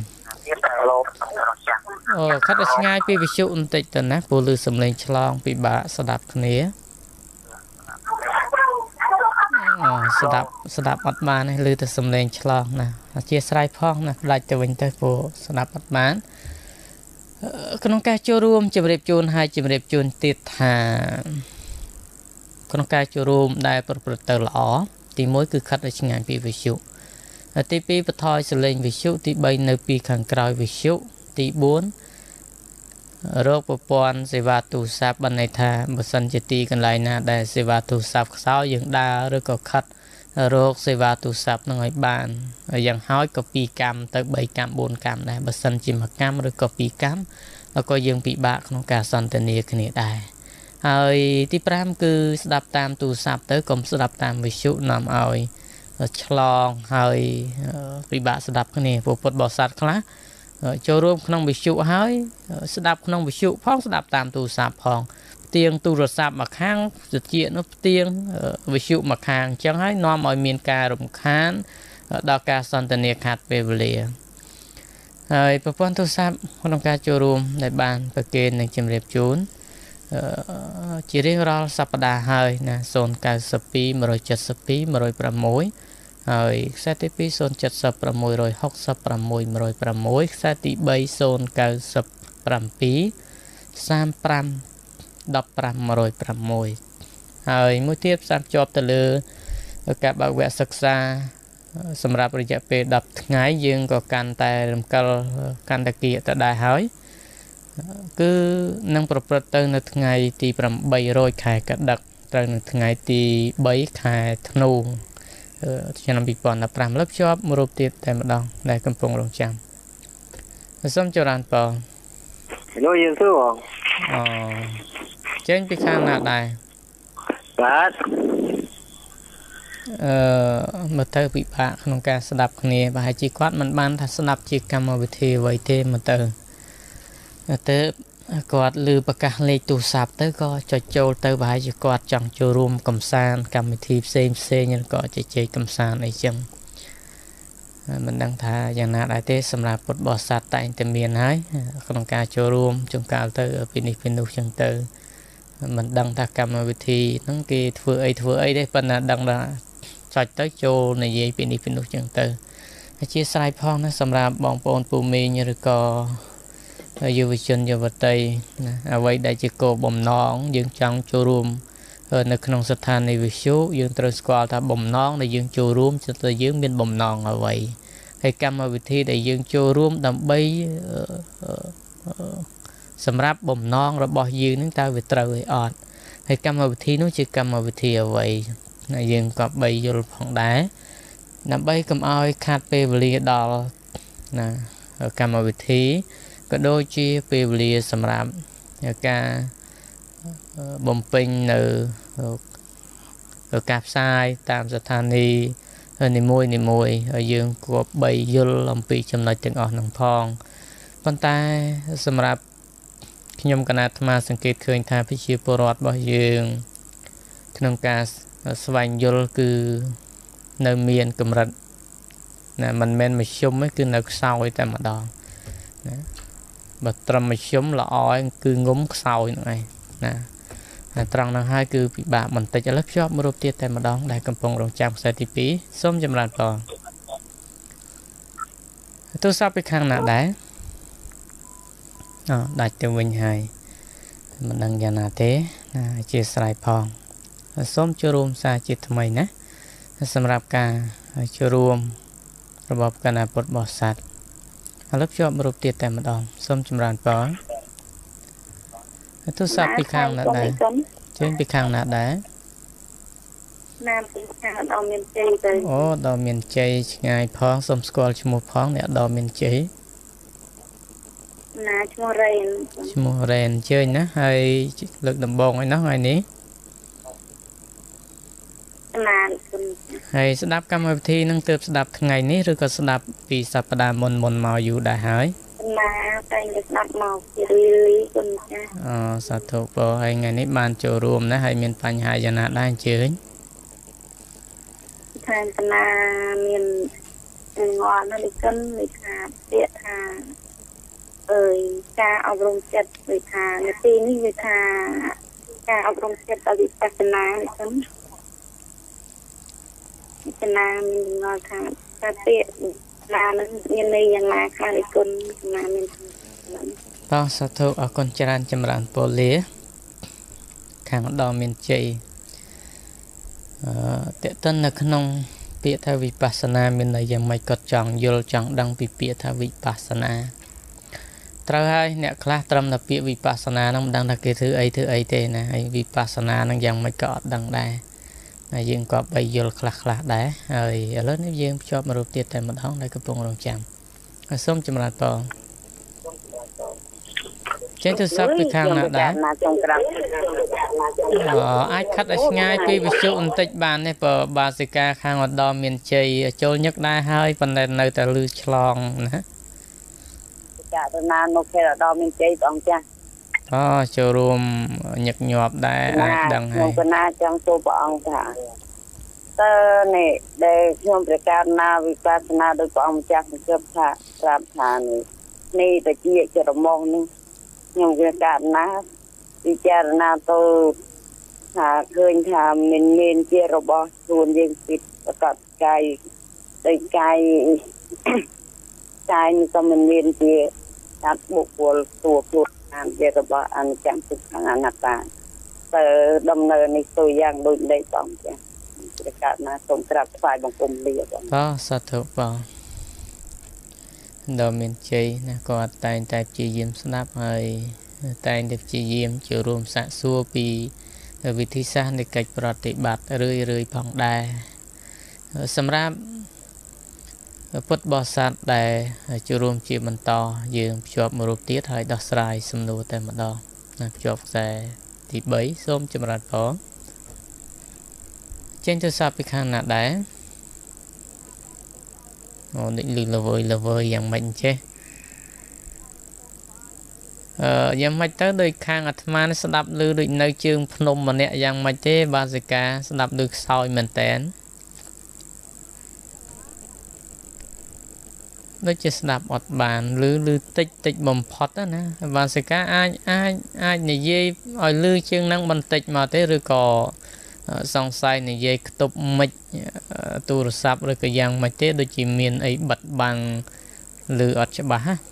អូខាត់ទៅឆ្ងាយពីវិទ្យុបន្តិចទៅណាព្រោះឮសំឡេងឆ្លងពិបាកស្ដាប់គ្នាអូស្ដាប់អត់បានទេឮតែសំឡេងឆ្លងណាអធិស្ឋានផងណាផ្ដាច់ទៅវិញទៅព្រោះស្ដាប់អត់បានក្នុងការចូលរួមជម្រាបជូនហើយជម្រាបជូនទៀតថាក្នុងការចូលរួមដែលប្រព្រឹត្តទៅល្អទី1គឺខិតឲ្យឆ្ងាយពីវិទ្យុទី2បន្ថយសលេងវិទ្យុទី3នៅពីខាងក្រោយវិទ្យុទី4រកប្រព័ន្ធសេវាទូរស័ព្ទបានន័យថាបើសិនជាទីកន្លែងណាដែលសេវាទូរស័ព្ទខ្សោយយើងដើរឬក៏ខិតរកសេវាទូរស័ព្ទនឹងឲ្យបានយ៉ាងហោចក៏2កម្មទៅ3កម្ម4កម្មដែរបើសិនជា1កម្មឬក៏2កម្មแล้วក៏យើងពិបាកក្នុងការសន្ទនាគ្នាដែរហើយទី5គឺស្ដាប់តាមទូរស័ព្ទទៅកុំស្ដាប់តាមវិទ្យុនាំឲ្យឆ្លងហើយពិបាកស្ដាប់គ្នាពុទ្ធបរិស័ទខ្លះចូលរួមក្នុងវិទ្យុហើយស្ដាប់ក្នុងវិទ្យុផងស្ដាប់តាមទូរស័ព្ទផងផ្ទៀងទូរស័ព្ទមួយខាងទៅជានោះផ្ទៀងវិទ្យុមួយខាងអញ្ចឹងហើយនាំឲ្យមានការរំខានដល់ការសន្ទនាខាត់ពេលវេលាហើយប្រព័ន្ធទូរស័ព្ទក្នុងការចូលរួមដែលបានប្រកេននឹងជម្រាបជូនជារៀងរាល់សប្តាហ៍ហើយណា092 172 106ហើយខ្សែទី2 070 666 106ខ្សែទី3 097 35 15 106ហើយមួយទៀតផ្សារភ្ជាប់ទៅលើការបើកវគ្គសិក្សាសម្រាប់រយៈពេល10ថ្ងៃយើងក៏កាន់តែរំកិលកាន់តែគៀកទៅដែរហើយគឺនឹងប្រព្រឹត្តទៅនៅថ្ងៃទី800ខែកដិកត្រូវនៅថ្ងៃទី3ខែធ្នូឆ្នាំ2015លើកជាប់មួយរូបទៀតតែម្ដងដែលកំពុងរងចាំសូមចរានពរ Hello យើងសួរអូចេញពីខាងណាដែរបាទមកទៅពិបាកក្នុងការស្ដាប់គ្នាប្រហែលជាគាត់មិនបានថាស្ដាប់ជាកម្មវិធីអ្វីទេមកទៅគាត់ឮប្រកាសលេខទូរស័ព្ទទៅក៏ចុចចូលទៅប្រហែលជាគាត់ចង់ចូលរួមកំសាន្តកម្មវិធីផ្សេងឬក៏ជជែកកំសាន្តអីចឹងមិនដឹងថាយ៉ាងណាដែរទេសម្រាប់ពុទ្ធបរិស័ទតែងតែមានហើយក្នុងការចូលរួមចុងកាលទៅពីនេះពីនោះចឹងទៅមិនដឹងថាកម្មវិធីហ្នឹងគេធ្វើអីទេប៉ុន្តែដឹងថាចុចទៅចូលនិយាយពីនេះពីនោះចឹងទៅអធិស្ឋានផងណាសម្រាប់បងប្អូនពូមីងឬក៏យុវជនយុវតីណាអ្វីដែលជាគោលបំណងយើងចង់ចូលរួមនៅក្នុងស្ថានីយវិទ្យុយើងត្រូវស្គាល់ថាបំណងដែលយើងចូលរួមគឺយើងមានបំណងអ្វីហើយកម្មវិធីដែលយើងចូលរួមដើម្បីសម្រាប់បំណងរបស់យើងនឹងតើវាត្រូវឬអត់ហើយកម្មវិធីនោះជាកម្មវិធីអ្វីយើងក៏បីយល់ផងដែរដើម្បីកុំឲ្យខាត់ពេលវេលាដល់ណាកម្មវិធីក៏ដូចជាពេលវេលាសម្រាប់ការបំពេញនៅ cạp sai tam sát thà ni niềm mùi ở dương của bay dul làm pi chấm nói tiếng ọt nòng phong con tai sầm rạp nhom canh maสังเกตเคยทาพิชิตปรอดบ่dươngក្នុងការស្វែងយល់គឺនៅមានកម្រិតណាមិនមែនមធ្យមទេគឺនៅខ្សោយតែម្ដងណាបើត្រឹមមធ្យមល្អគឺងុំខ្សោយហ្នឹងឯងណាត្រង់ហ្នឹងហើយគឺពិបាកបន្តិចឥឡូវភ្ជាប់មួយរូបទៀតតែម្ដងដែលកំពុងរងចាំខ្សែទី2សូមចម្រើនពរទូរស័ព្ទពីខាងណាដែរដាច់ទៅវិញហើយមិនដឹងយ៉ាងណាទេណាអធិស្ឋានផងសូមចូលរួមសារជាថ្មីណាសម្រាប់ការចូលរួមរបបគណៈពុទ្ធបរិស័ទឥឡូវភ្ជាប់រូបទៀតតែម្ដងសូមចម្រើនពរទូរស័ព្ទពីខាងណាដែរចេញពីខាងណាដែរណាមពីខាងដល់មានជ័យទៅអូដល់មានជ័យឆ្ងាយផងសូមស្គាល់ឈ្មោះផងអ្នកដល់មានជ័យណាឈ្មោះរ៉េនឈ្មោះរ៉េនជើញណាហើយលើកដំបងឯណោះថ្ងៃនេះណាហើយស្ដាប់កម្មវិធីនឹងទើបស្ដាប់ថ្ងៃនេះឬក៏ស្ដាប់ពីសប្តាហ៍មុនមកយូរដែរហើយណាតែងតែស្ដាប់មកជារឿយគុណចាស់សាធុពរហើយថ្ងៃនេះបានចូលរួមណាហើយមានបញ្ហាយ៉ាងណាដែរអញ្ជើញថាកណាមានងល់នៅកិនលេខាពាក្យថាការអប់រំចិត្តលេខានាទីនេះវាថាការអប់រំចិត្តឲ្យវិបស្សនាហ្នឹងកណាមានងល់ថាពាក្យណានឹងមានន័យយ៉ាងណាខ្លះឯគុណកណាមានតោះសាធុអរគុណច្រើនចម្រើនពរលាខាងដល់មានជ័យតេតិននៅក្នុងពាក្យថាវិបស្សនាមានន័យយ៉ាងម៉េចគាត់ចង់យល់ចង់ដឹងពីពាក្យថាវិបស្សនាត្រូវហើយអ្នកខ្លះត្រឹមតែពាក្យវិបស្សនានឹងមិនដឹងថាគេធ្វើអីទេណាហើយវិបស្សនានឹងយ៉ាងម៉េចក៏អត់ដឹងដែរហើយយើងក៏បីយល់ខ្លះដែរហើយឥឡូវនេះយើងភ្ជាប់រូបទៀតតែម្ដងដែលកំពុងរងចាំហើយសូមចម្រើនពរចេញទៅសັບពីខាងណាដែរអាចខិតឲ្យឆ្ងាយពីវិទ្យុបន្តិចបានទេបើបាសិកាខាងឧត្តមមានជ័យចូលញឹកដែរហើយប៉ុន្តែនៅតែលឺឆ្លងណាចាទៅណានៅខេត្តឧត្តមមានជ័យបងចាស់ចូលរួមញឹកញាប់ដែរអាចដឹងហើយខ្ញុំក៏ណាចង់ចូលព្រះអង្គថាតើនេះដែលខ្ញុំប្រកាសណាវិបស្សនាដោយព្រះអង្គម្ចាស់គិតថាប្រាប់ថានេះតែជាចរមងនេះខ្ញុំវាកាត់ណាពិចារណាទៅថាឃើញថាមានជារបស់ខ្លួនយើងពិតប្រកបកាយដោយកាយនេះក៏មិនមានជាតាត់បុគ្គលទួខ្លួនតាមជារបស់អនិច្ចំទុក្ខអនត្តាទៅដំណើរនេះទៅយ៉ាងដូចដេកបងចាប្រកាសណាសូមក្រាបថ្វាយបង្គំលាបងសាធុបងដល់មានជ័យណាគាត់តែងតែព្យាយាមស្ដាប់ហើយតែងតែព្យាយាមចូលរួមសាកសួរពីវិធីសាស្ត្រនៃកិច្ចប្រតិបត្តិរឿយផងដែរសម្រាប់ពុទ្ធបរិស័ទដែលចូលរួមជាបន្តយើងភ្ជាប់មួយរូបទៀតហើយដោះស្រាយសំណួរតែម្ដងណាភ្ជាប់ខ្សែទី3សូមចម្រើនពរចេញទៅសាប់ពីខាងណាដែរនេះលឺល្វើយយ៉ាងម៉េចចេះយ៉ាងម៉េចទៅដោយខាងអាត្មានេះស្ដាប់ឮដូចនៅជើងភ្នំម្នាក់យ៉ាងម៉េចទេបាសិកាស្ដាប់ដូចខ្សោយមែនតែនដូចជាស្ដាប់អត់បានឬតិចបំផុតណាបាសិកាអាចនិយាយឲ្យឮជាងហ្នឹងបន្តិចមកទេឬក៏សង្ស័យនិយាយខ្ទប់មិចទូរស័ព្ទឬក៏យ៉ាងម៉េចទេដូចជាមានអីបិទបាំងឬអត់ច្បាស់ណា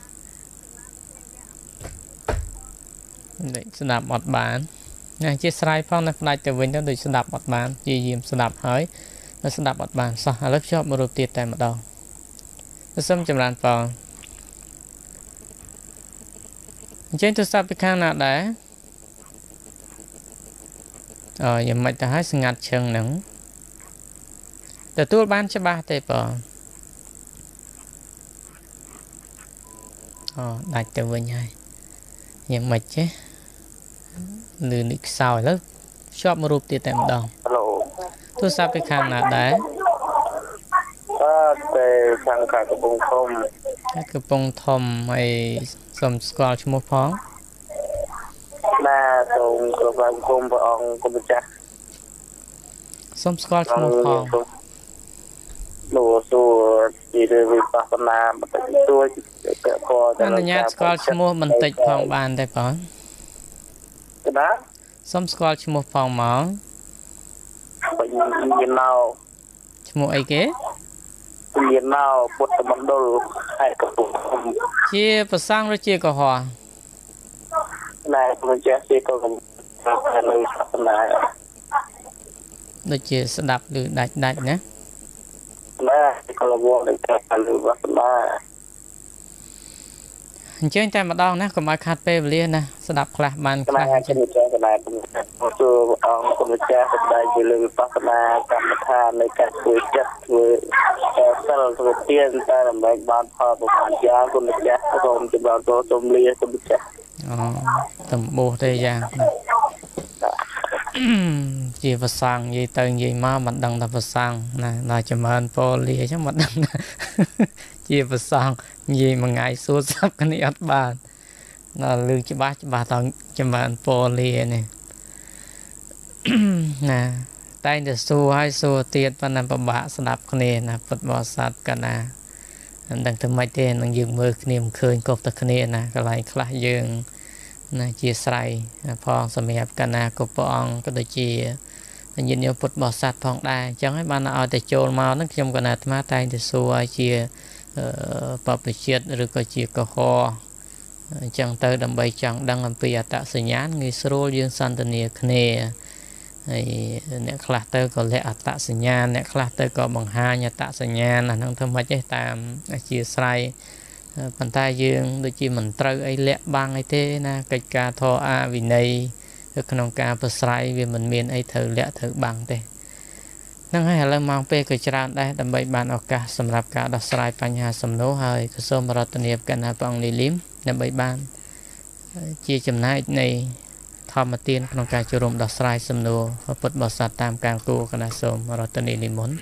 ស្ដាប់អត់បានណាជាស្រ័យផងនៅផ្ដាច់ទៅវិញទៅដូចស្ដាប់អត់បានព្យាយាមស្ដាប់ហើយស្ដាប់អត់បានសោះឥឡូវភ្ជាប់មួយរូបទៀតតែម្ដងសូមចម្រើនពរអញ្ចឹងទូរស័ព្ទពីខាងណាដែរយ៉ាងម៉េចទៅហើយស្ងាត់ឈឹងហ្នឹងទទួលបានច្បាស់ទេបងដាច់ទៅវិញហើយយ៉ាងម៉េចចេះលឺនេះខ្សោយឥឡូវភ្ជាប់មួយរូបទៀតតែម្ដងទូរស័ព្ទពីខាងណាដែរតែខាងខេត្តកំពង់ធំកំពង់ធំហើយសូមស្គាល់ឈ្មោះផងណាសូមគោរពគុំព្រះអង្គគុំម្ចាស់សូមស្គាល់ឈ្មោះផងលោកសួរពីរឿងវិបស្សនាបន្តិចតួចក៏អនុញ្ញាតស្គាល់ឈ្មោះបន្តិចផងបានទេបងណាសូមស្គាល់ឈ្មោះផងមកបញ្ញណៅឈ្មោះអីគេបញ្ញណៅពុទ្ធមណ្ឌលខេត្តកំពង់ធំជាប្រសង់ឬជាកុហកណែគុំម្ចាស់ទីក៏កំពុងនៅសាសនាដូចជាស្ដាប់ឬដាច់ណាណាក៏លវងនឹងការលើវាសនាអញ្ចឹងតែម្ដងណាកុំឲ្យខាត់ពេលវេលាណាស្ដាប់ខ្លះបានខ្លះណាជំនុំចាស់កណ្ដាលសួរអង្គគុំម្ចាស់សម្ដែងពីលើវិបស្សនាកម្មដ្ឋាននៃការធ្វើចិត្តធ្វើសិលធ្វើទានតែដើម្បីបានផលប្រមាណយ៉ាងគុំម្ចាស់សូមចម្រើនពរសូមលាគុំម្ចាស់អូតំបោះទេយ៉ាងជាប្រសង់និយាយទៅនិយាយមកមិនដឹងថាប្រសង់ណាដល់ចម្រើនពរលាអញ្ចឹងមិនដឹងជាប្រសង់និយាយមួយថ្ងៃសួរសັບគ្នាអត់បានដល់លឺច្បាស់តចម្រើនពរលានេះ ណាតែងតែសួរឲ្យសួរទៀតប៉ុន្តែពិបាកស្ដាប់គ្នាណាពុតបរិស័ទកណាមិនដឹងធ្វើម៉េចទេនឹងយើងមើលគ្នាមិនឃើញគប់តែគ្នាណាកន្លែងខ្លះយើងណាជាស្រ័យផងសម្រាប់កណាគប់ព្រះអង្គក៏ដូចជាញាតិញោមពុទ្ធបរិស័ទផងដែរអញ្ចឹងហើយបានឲ្យតែចូលមកហ្នឹងខ្ញុំកណាអាត្មាតែងតែសួរឲ្យជាបព្វជិតឬក៏ជាកុហកអញ្ចឹងទៅដើម្បីចង់ដឹងអំពីអត្តសញ្ញាណងាយស្រួលយើងសន្ទនាគ្នាហើយអ្នកខ្លះទៅក៏លះអត្តសញ្ញាណអ្នកខ្លះទៅក៏បង្ហាញអត្តសញ្ញាណអាហ្នឹងធ្វើម៉េចទេតាមអធិស្ស្រ័យប៉ុន្តែយើងដូចជាមិនត្រូវអីលាក់បាំងអីទេណាកិច្ចការធម៌អវិន័យក្នុងការប្រស្រ័យវាមិនមានអីត្រូវលាក់ត្រូវបាំងទេហ្នឹងហើយឥឡូវម៉ោងពេលក៏ច្រើនដែរដើម្បីបានឱកាសសម្រាប់ការដោះស្រាយបញ្ហាសំណួរហើយក៏សូមរតនាកណ្ណាព្រះអង្គលីលីមដើម្បីបានជាចំណែកនៃធម្មទានក្នុងការចូលរួមដោះស្រាយសំណួរពុទ្ធបរិស័ទតាមការគួរកណ្ណាសូមរតនានិមន្ត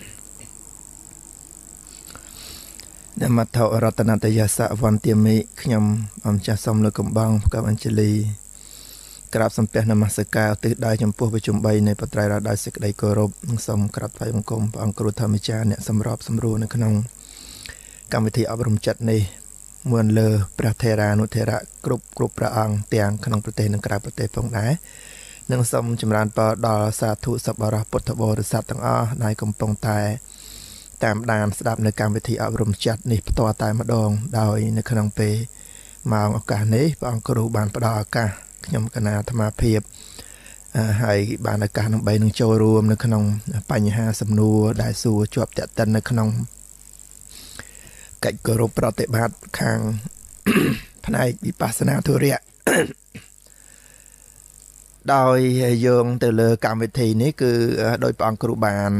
នមថោរតនតយសវន្ទាមិខ្ញុំអំចាស់សូមលើកកំបងផ្កាប់អញ្ជលីក្រាបសំពះនមស្ការទិសដៅចំពោះប្រជុំ3នៃបត្រៃរដោយសេចក្តីគោរពសូមក្រាបថ្វាយបង្គំព្រះអង្គគ្រូធម្មចារ្យអ្នកសម្របសម្រួលនៅក្នុងកម្មវិធីអប់រំចិត្តនេះមួនលើព្រះថេរានុថេរៈគ្រប់ព្រះអង្គទាំងក្នុងប្រទេសនិងក្រៅប្រទេសផងដែរនិងសូមចម្រើនពរដល់សាធុសប្បុរសពុទ្ធបរិស័ទទាំងអស់ដែលកំពុងតែតាមដានស្ដាប់នៅកម្មវិធីអប់រំចិត្តនេះផ្ទាល់តែម្ដងដោយនៅក្នុងពេលម៉ោងឱកាសនេះព្រះអង្គគ្រូបានផ្ដល់ឱកាសខ្ញុំកណាអាត្មាភាពហើយបានឱកាសដើម្បីនឹងចូលរួមនៅក្នុងបញ្ហាសំណួរដែលសួរជាប់តាក់ទិននៅក្នុងកិច្ចគោរពប្រតិបត្តិខាងផ្នែកវិបស្សនាធុរៈដោយយោងទៅលើកម្មវិធីនេះគឺដោយព្រះអង្គគ្រូបាន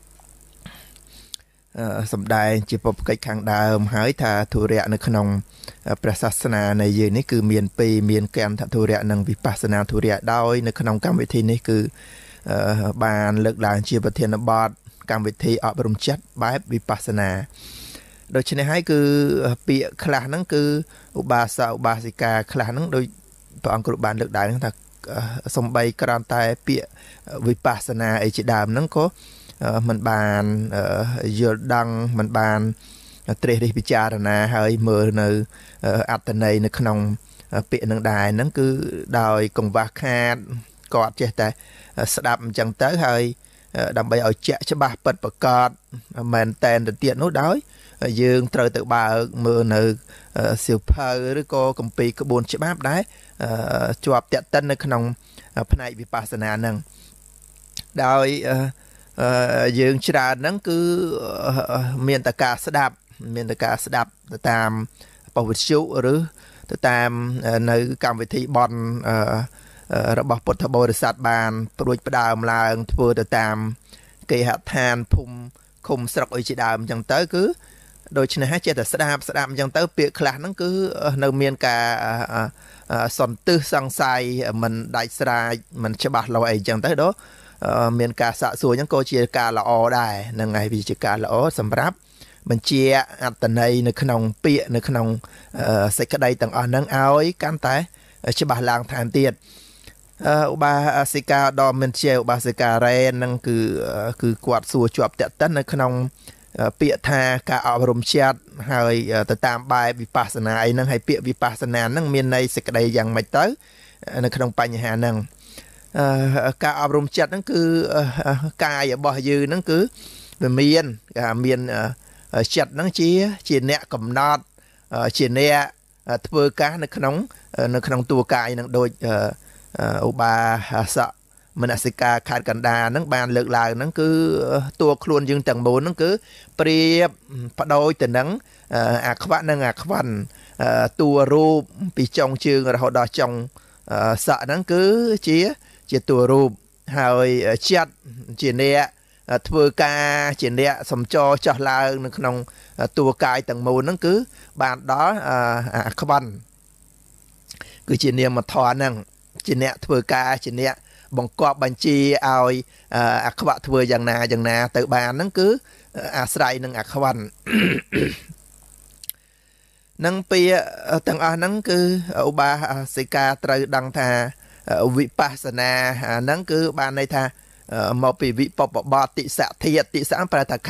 សម្ដែងជាពុបកិច្ចខាងដើមហើយថាធុរៈនៅក្នុងព្រះសាសនានៃយើងនេះគឺមានពីរមានកន្ធធុរៈនិងវិបស្សនាធុរៈដោយនៅក្នុងកម្មវិធីនេះគឺបានលើកឡើងជាប្រធានបទកម្មវិធីអប់រំចិត្តបែបវិបស្សនាដូច្នេះហើយគឺពាក្យខ្លះហ្នឹងគឺឧបាសកឧបាសិកាខ្លះហ្នឹងដោយព្រះអង្គគ្រូបានលើកឡើងថាសំបីក្រាន់តែពាក្យវិបស្សនាអីជាដើមហ្នឹងក៏មិនបានយល់ដឹងមិនបានត្រេះរិះពិចារណាហើយមើលនៅអត្តន័យនៅក្នុងពាក្យនឹងដែរហ្នឹងគឺដោយកង្វះខាតគាត់ចេះតែស្ដាប់អញ្ចឹងទៅហើយដើម្បីឲ្យជាក់ច្បាស់ពិតប្រាកដមែនតែនទៅទៀតនោះដោយយើងត្រូវទៅបើកមើលនៅសៀវភៅឬក៏គម្ពីរក្បួនច្បាប់ដែរជាប់តាក់ទិននៅក្នុងផ្នែកវិបស្សនាហ្នឹងដោយយើងច្រើនហ្នឹងគឺមានតែការស្ដាប់ទៅតាមពវិទ្យុឬទៅតាមនៅកម្មវិធីបន់របស់ពុទ្ធបរិស័ទបានព្រួយផ្ដើមឡើងធ្វើទៅតាមគេហដ្ឋានភូមិឃុំស្រុកអីជាដើមអញ្ចឹងទៅគឺដូច្នេះហើយចេះតែស្ដាប់អញ្ចឹងទៅពាក្យខ្លះហ្នឹងគឺនៅមានការសន្ទឹសសង្ស័យមិនដាច់ស្រេចមិនច្បាស់លាស់អីអញ្ចឹងទៅដល់មានការសាកសួរអញ្ចឹងក៏ជាការល្អដែរនឹងហើយវាជាការល្អសម្រាប់បញ្ជាអត្តន័យនៅក្នុងពាក្យនៅក្នុងសេចក្តីទាំងអស់ហ្នឹងឲ្យកាន់តែច្បាស់ឡើងថែមទៀតឧបាសិកាដ៏មានជាឧបាសិការ៉េហ្នឹងគឺគាត់សួរជាប់តាក់ទិននៅក្នុងពាក្យថាការអប់រំចិត្តហើយទៅតាមបែបវិបស្សនាអីហ្នឹងហើយពាក្យវិបស្សនាហ្នឹងមានន័យសេចក្តីយ៉ាងម៉េចទៅនៅក្នុងបញ្ហាហ្នឹងការអប់រំចិត្តហ្នឹងគឺកាយរបស់យើងហ្នឹងគឺវាមានចិត្តហ្នឹងជាអ្នកកំណត់ជាអ្នកធ្វើការនៅក្នុងតួកាយហ្នឹងដូចឧបាសកមនសិកាខេត្តកណ្ដាលហ្នឹងបានលើកឡើងហ្នឹងគឺតួខ្លួនយើងទាំងមូលហ្នឹងគឺប្រៀបបដូចទៅនឹងអាខ្វាក់និងអាខ្វិនតួរូបពីចុងជើងរហូតដល់ចុងសក់ហ្នឹងគឺជាតួរូបហើយចិត្តជាអ្នកធ្វើការជាអ្នកសំចរចោះឡើងនៅក្នុងតួកាយទាំងមូលហ្នឹងគឺបានដល់អាខ្វិនគឺជានាមធម៌ហ្នឹងជាអ្នកធ្វើការជាអ្នកបង្កប់បញ្ជាឲ្យអាខ្វាក់ធ្វើយ៉ាងណាទៅបានហ្នឹងគឺអាស្រ័យនឹងអាខ្វិននឹងពាក្យទាំងអស់ហ្នឹងគឺឧបាសិកាត្រូវដឹងថាវិបស្សនាហ្នឹងគឺបានន័យថាមកពីវិបពបតិសៈធាតិសៈប្រែថា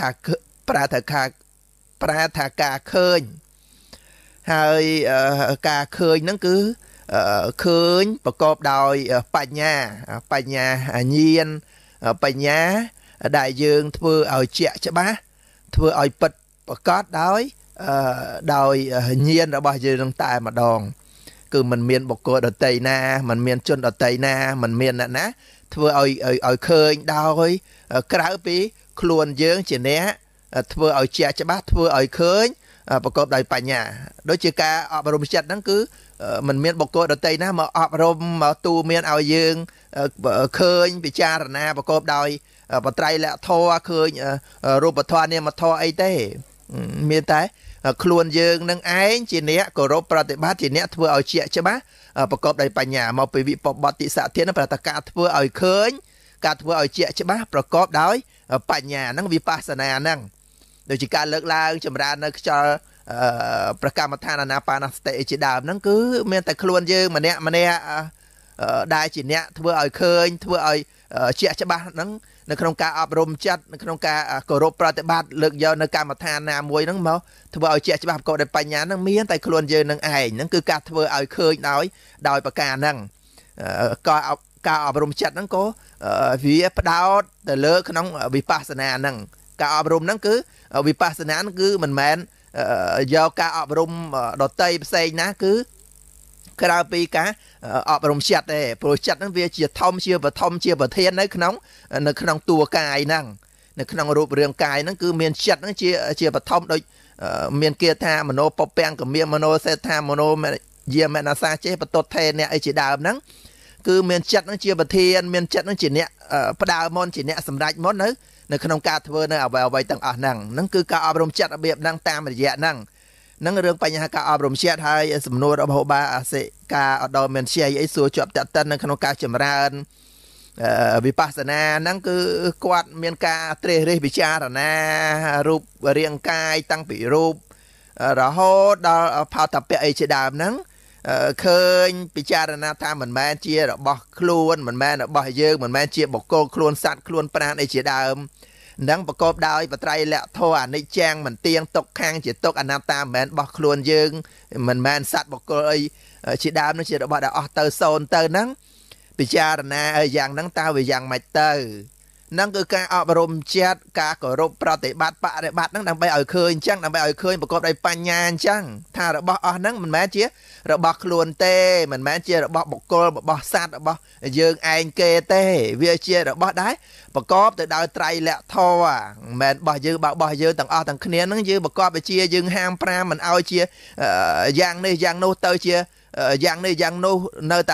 ការឃើញហើយការឃើញហ្នឹងគឺឃើញប្រកបដោយបញ្ញាញាណបញ្ញាដែលយើងធ្វើឲ្យជាក់ច្បាស់ធ្វើឲ្យពិតប្រកបដោយញាណរបស់យើងនឹងតែម្ដងគឺมันមានបុគ្គលដតីណាมันមានជនដតីណាมันមានអ្នកណាធ្វើឲ្យឃើញដោយក្រៅពីខ្លួនយើងជាអ្នកធ្វើឲ្យជាក់ច្បាស់ធ្វើឲ្យឃើញប្រកបដោយបញ្ញាដូចជាការអប់រំចិត្តហ្នឹងគឺมันមានបុគ្គលដតីណាមកអប់រំមកទូមានឲ្យយើងឃើញពិចារណាប្រកបដោយបត្រៃលក្ខធម៌ឃើញរូបធម៌នាមធម៌អីទេមានតែខ្លួនយើងនឹងឯងជាអ្នកគោរពប្រតិបត្តិជាអ្នកធ្វើឲ្យជាក់ច្បាស់ប្រកបដោយបញ្ញាមកពីវិបបតិសៈធានប្រតិការធ្វើឲ្យឃើញការធ្វើឲ្យជាក់ច្បាស់ប្រកបដោយបញ្ញាហ្នឹងវិបស្សនាហ្នឹងដូចជាការលើកឡើងចម្រើននៅខ្យល់ប្រកម្មដ្ឋានអាណាបាណសតិជាដើមហ្នឹងគឺមានតែខ្លួនយើងម្នាក់ដែលជាអ្នកធ្វើឲ្យឃើញធ្វើឲ្យជាក់ច្បាស់ហ្នឹងនៅក្នុងការអប់រំចិត្តនៅក្នុងការគោរពប្រតិបត្តិលើកយកនៅកម្មដ្ឋានណាមួយហ្នឹងមកធ្វើឲ្យជាក់ច្បាស់ប្រកបដោយបញ្ញាហ្នឹងមានតែខ្លួនយើងនឹងឯងហ្នឹងគឺការធ្វើឲ្យឃើញដោយប្រការហ្នឹងការអប់រំចិត្តហ្នឹងក៏វាផ្ដោតទៅលើក្នុងវិបស្សនាហ្នឹងការអប់រំហ្នឹងគឺវិបស្សនាហ្នឹងគឺមិនមែនយកការអប់រំដតីផ្សេងណាគឺក្រៅពីការអប់រំចិត្តទេព្រោះចិត្តហ្នឹងវាជាធំជាបឋមជាប្រធាននៅក្នុងតួកាយហ្នឹងនៅក្នុងរូបរាងកាយហ្នឹងគឺមានចិត្តហ្នឹងជាបឋមដូចមានគាថាមโนពពាំងកមាមโนសេដ្ឋាមโนយាមនាសាចេបតុថេអ្នកអីជាដើមហ្នឹងគឺមានចិត្តហ្នឹងជាប្រធានមានចិត្តហ្នឹងជាអ្នកផ្ដើមមុនជាអ្នកសម្រេចមុននៅក្នុងការធ្វើនៅអ្វីទាំងអស់ហ្នឹងគឺការអប់រំចិត្តរបៀបហ្នឹងតាមរយៈហ្នឹងរឿងបញ្ហាការអប់រំចិត្តហើយសំណួររបស់ឧបាសិកាអត់ដល់មានជាអីសួរជាប់តាក់ទិននៅក្នុងការចម្រើនវិបស្សនាហ្នឹងគឺគាត់មានការត្រេះរិះពិចារណារូបរាងកាយតាំងពីរូបរហូតដល់ផោតពៈអីជាដើមហ្នឹងឃើញពិចារណាថាមិនមែនជារបស់ខ្លួនមិនមែនរបស់យើងមិនមែនជាបុគ្គលខ្លួនសត្វខ្លួនប្រាណអីជាដើមនឹងប្រកបដោយបត្រៃលក្ខធម៌អនិច្ចំមិនទៀងទុកខាងជាទុកអនត្តាមិនមែនរបស់ខ្លួនយើងមិនមែនសត្វបុគ្គលអីជាដើមនោះជារបស់ដែលអស់ទៅសូន្យទៅហ្នឹងពិចារណាយ៉ាងហ្នឹងតើវាយ៉ាងម៉េចទៅហ្នឹងគឺការអប់រំចិត្តការគោរពប្រតិបត្តិបរិបត្តិហ្នឹងដើម្បីឲ្យឃើញអញ្ចឹងដើម្បីឲ្យឃើញប្រកបដោយបញ្ញាអញ្ចឹងថារបស់អស់ហ្នឹងមិនមែនជារបស់ខ្លួនទេមិនមែនជារបស់បុគ្គលរបស់សត្វរបស់យើងឯងគេទេវាជារបស់ដែរប្រកបទៅដោយត្រៃលក្ខធម៌មិនមែនរបស់យើងរបស់យើងទាំងអស់ទាំងគ្នាហ្នឹងយើងប្រកបជាយើងហាមប្រាមមិនឲ្យជាយ៉ាងនេះយ៉ាងនោះទៅជាយ៉ាងនេះយ៉ាងនោះនៅតែ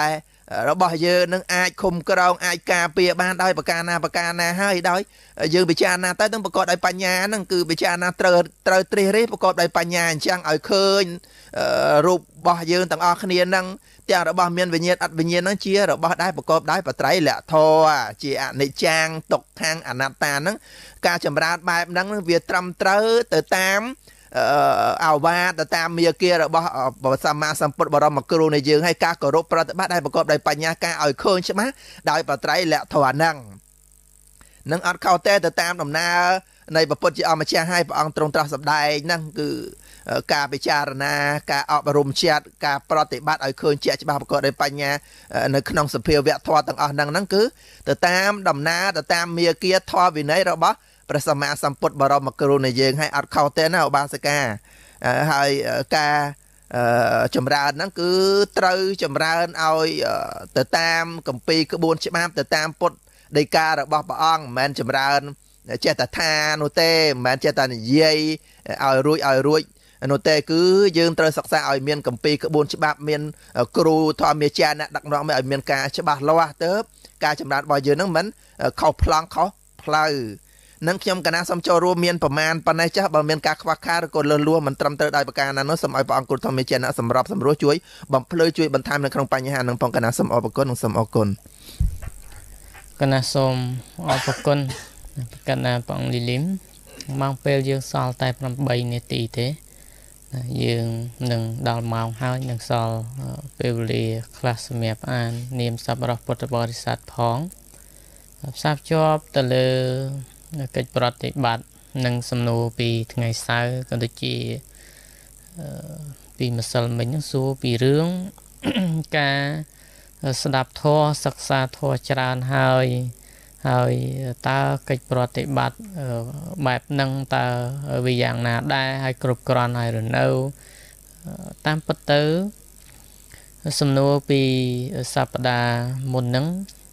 របស់យើងនឹងអាចឃុំក្រងអាចការពារបានដោយប្រការណាហើយដោយយើងពិចារណាទៅនឹងប្រកបដោយបញ្ញាហ្នឹងគឺពិចារណាត្រូវត្រិះរិះប្រកបដោយបញ្ញាអញ្ចឹងឲ្យឃើញរូបរបស់យើងទាំងអស់គ្នាហ្នឹងទាំងរបស់មានវិញ្ញាណអត់វិញ្ញាណហ្នឹងជារបស់ដែលប្រកបដោយបត្រៃលក្ខធម៌ជាអនិច្ចំទុក្ខំអនត្តាហ្នឹងការចម្រើនបែបហ្នឹងវាត្រឹមត្រូវទៅតាមអាវាទទៅតាមមាគ៌ារបស់សម្មាសម្ពុទ្ធបរមគ្រូនៃយើងហើយការគោរពប្រតិបត្តិដែលប្រកបដោយបញ្ញាការឲ្យឃើញច្បាស់ដោយបត្រៃលក្ខធម៌ហ្នឹងនឹងអត់ខុសទេទៅតាមដំណើរនៃពុទ្ធជាអម្ចាស់ហើយព្រះអង្គទ្រង់ត្រាស់សម្ដែងហ្នឹងគឺការពិចារណាការអប់រំចិត្តការប្រតិបត្តិឲ្យឃើញជាក់ច្បាស់ប្រកបដោយបញ្ញានៅក្នុងសភាវៈធម៌ទាំងអស់ហ្នឹងគឺទៅតាមដំណើរទៅតាមមាគ៌ាធម៌វិន័យរបស់ព្រះសម្មាសម្ពុទ្ធបរមគ្រូនៃយើងហើយអត់ខុសទេណាឧបាសិកាហើយការចម្រើនហ្នឹងគឺត្រូវចម្រើនឲ្យទៅតាមគម្ពីរក្បួនច្បាប់ទៅតាមពុទ្ធដីការបស់ព្រះអង្គមិនមែនចម្រើនចេតថានោះទេមិនមែនចេតនិយាយឲ្យរួចនោះទេគឺយើងត្រូវសិក្សាឲ្យមានគម្ពីរក្បួនច្បាប់មានគ្រូធម្មចារ្យអ្នកដឹកនាំឲ្យមានការច្បាស់លាស់ទៅការចម្រើនរបស់យើងហ្នឹងមិនខុសប្លង់ខុសផ្លូវនឹងខ្ញុំកណាសូមចូលរួមមានប្រមាណប៉ុណ្ណេះចាស់បើមានការខ្វះខាតឬក៏លើសលួសមិនត្រឹមត្រូវដោយប្រការណានោះសូមឲ្យព្រះអង្គគ្រូធម្មចារ្យសម្រាប់សម្រួលជួយបំភ្លឺជួយបន្ថែមនៅក្នុងបញ្ហានឹងផងកណាសូមអរគុណនិងសូមអរគុណកណាសូមអរគុណកណាព្រះអង្គលីលីមម៉ោងពេលយើងសល់តែ8នាទីទេយើងនឹងដល់ម៉ោងហើយនឹងសល់ពេលវេលាខ្លះសម្រាប់អាននាមសប្បុរសពុទ្ធបរិស័ទផងផ្សារភ្ជាប់ទៅលើកិច្ចប្រតិបត្តិនិងសំណួរពីថ្ងៃសៅរ៍ក៏ដូចជាពីម្សិលមិញនឹងសួរពីរឿងការស្ដាប់ធម៌សិក្សាធម៌ច្រើនហើយតើកិច្ចប្រតិបត្តិបែបហ្នឹងតើវាយ៉ាងណាដែរហើយគ្រប់គ្រាន់ហើយឬនៅតាមពិតទៅសំណួរពីសប្តាហ៍មុនហ្នឹង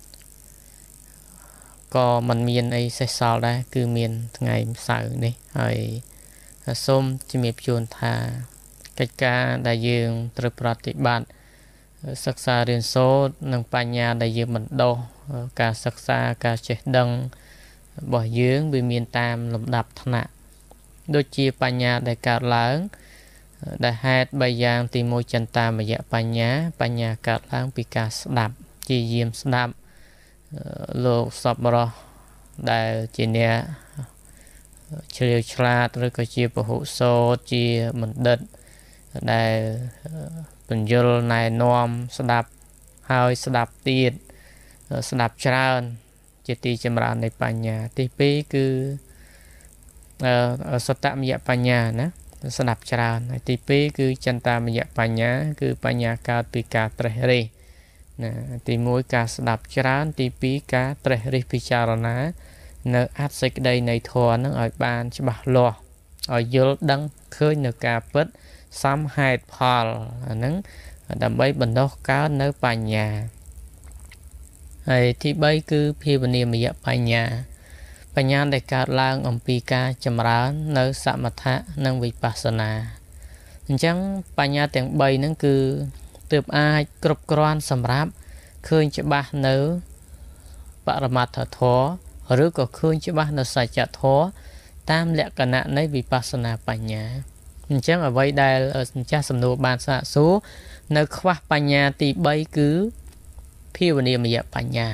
ក៏មិនមានអីសេសសល់ដែរគឺមានថ្ងៃសៅរ៍នេះហើយសូមជំរាបជូនថាកិច្ចការដែលយើងត្រូវប្រតិបត្តិសិក្សារៀនសូត្រនិងបញ្ញាដែលយើងបណ្ដុះការសិក្សាការចេះដឹងរបស់យើងវាមានតាមលំដាប់ថ្នាក់ដូចជាបញ្ញាដែលកើតឡើងដែលហេតុ3យ៉ាងទី1ចន្តាមយៈបញ្ញាកើតឡើងពីការស្ដាប់ជាយាមស្ដាប់លោកសប្បុរសដែលជាអ្នកជ្រាវឆ្លាតឬក៏ជាពហុសូត្រជាបណ្ឌិតដែលបញ្យលណែនាំស្ដាប់ហើយស្ដាប់ទៀតស្ដាប់ច្រើនជាទីចម្រើននៃបញ្ញាទី2គឺសតមយៈបញ្ញាណាស្ដាប់ច្រើនហើយទី2គឺចន្តាមយៈបញ្ញាគឺបញ្ញាកើតពីការត្រេះរិះណាទី1ការស្ដាប់ច្រើនទី2ការត្រេះរិះពិចារណានៅអត្ថសេចក្តីនៃធម៌នឹងឲ្យបានច្បាស់លាស់ឲ្យយល់ដឹងឃើញនៅការពិតសមហេតុផលអាហ្នឹងដើម្បីបណ្ដុះកើតនៅបញ្ញាហើយទី3គឺភាវនាមយៈបញ្ញាដែលកើតឡើងអំពីការចម្រើននៅសមថៈនិងវិបស្សនាអញ្ចឹងបញ្ញាទាំង3ហ្នឹងគឺទើបអាចគ្រប់គ្រាន់សម្រាប់ឃើញច្បាស់នៅបរមត្ថធម៌ឬក៏ឃើញច្បាស់នៅសច្ចធម៌តាមលក្ខណៈនៃវិបស្សនាបញ្ញាអញ្ចឹងអ្វីដែលម្ចាស់សំណួរបានសាកសួរនៅខ្វះបញ្ញាទី3គឺភាវនាមយៈបញ្ញា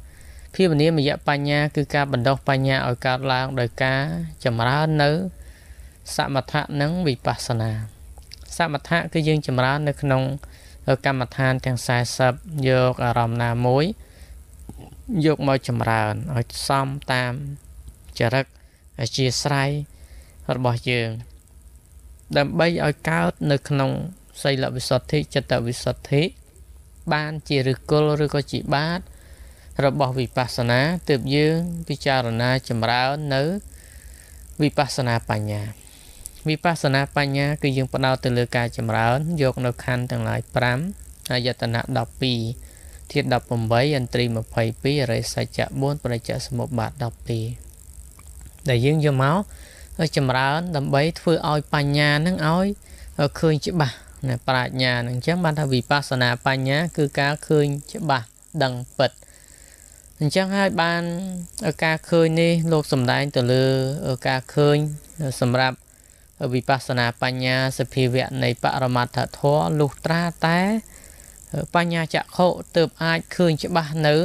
គឺការបណ្ដុះបញ្ញាឲ្យកើតឡើងដោយការចម្រើននៅសមថៈនិងវិបស្សនាសមថៈគឺយើងចម្រើននៅក្នុងកម្មដ្ឋានទាំង40យកអារម្មណ៍ណាមួយយកមកចម្រើនឲ្យសមតាមចរិតអធ្យាស្រ័យរបស់យើងដើម្បីឲ្យកើតនៅក្នុងសីលវិសុទ្ធិចិត្តវិសុទ្ធិបានជាឫសគល់ឬក៏ជាបាតរបស់វិបស្សនាទើបយើងពិចារណាចម្រើននៅវិបស្សនាបញ្ញាគឺយើងផ្ដោតទៅលើការចម្រើនយកនៅខណ្ឌទាំងឡាយ5អាយតនៈ12ធាតុ18ឥន្ទ្រី22អរិយសច្ចៈ4បរិច្ចសមុប្បាត12ដែលយើងយកមកចម្រើនដើម្បីធ្វើឲ្យបញ្ញានឹងឲ្យឃើញច្បាស់ប្រាជ្ញានឹងអញ្ចឹងបានថាវិបស្សនាបញ្ញាគឺការឃើញច្បាស់ដឹងពិតអញ្ចឹងហើយបានការឃើញនេះលោកសំដែងទៅលើការឃើញសម្រាប់វិបស្សនាបញ្ញាសភាវៈនៃបរមត្ថធម៌លុះត្រាតែបញ្ញាចក្ខុទើបអាចឃើញច្បាស់នៅ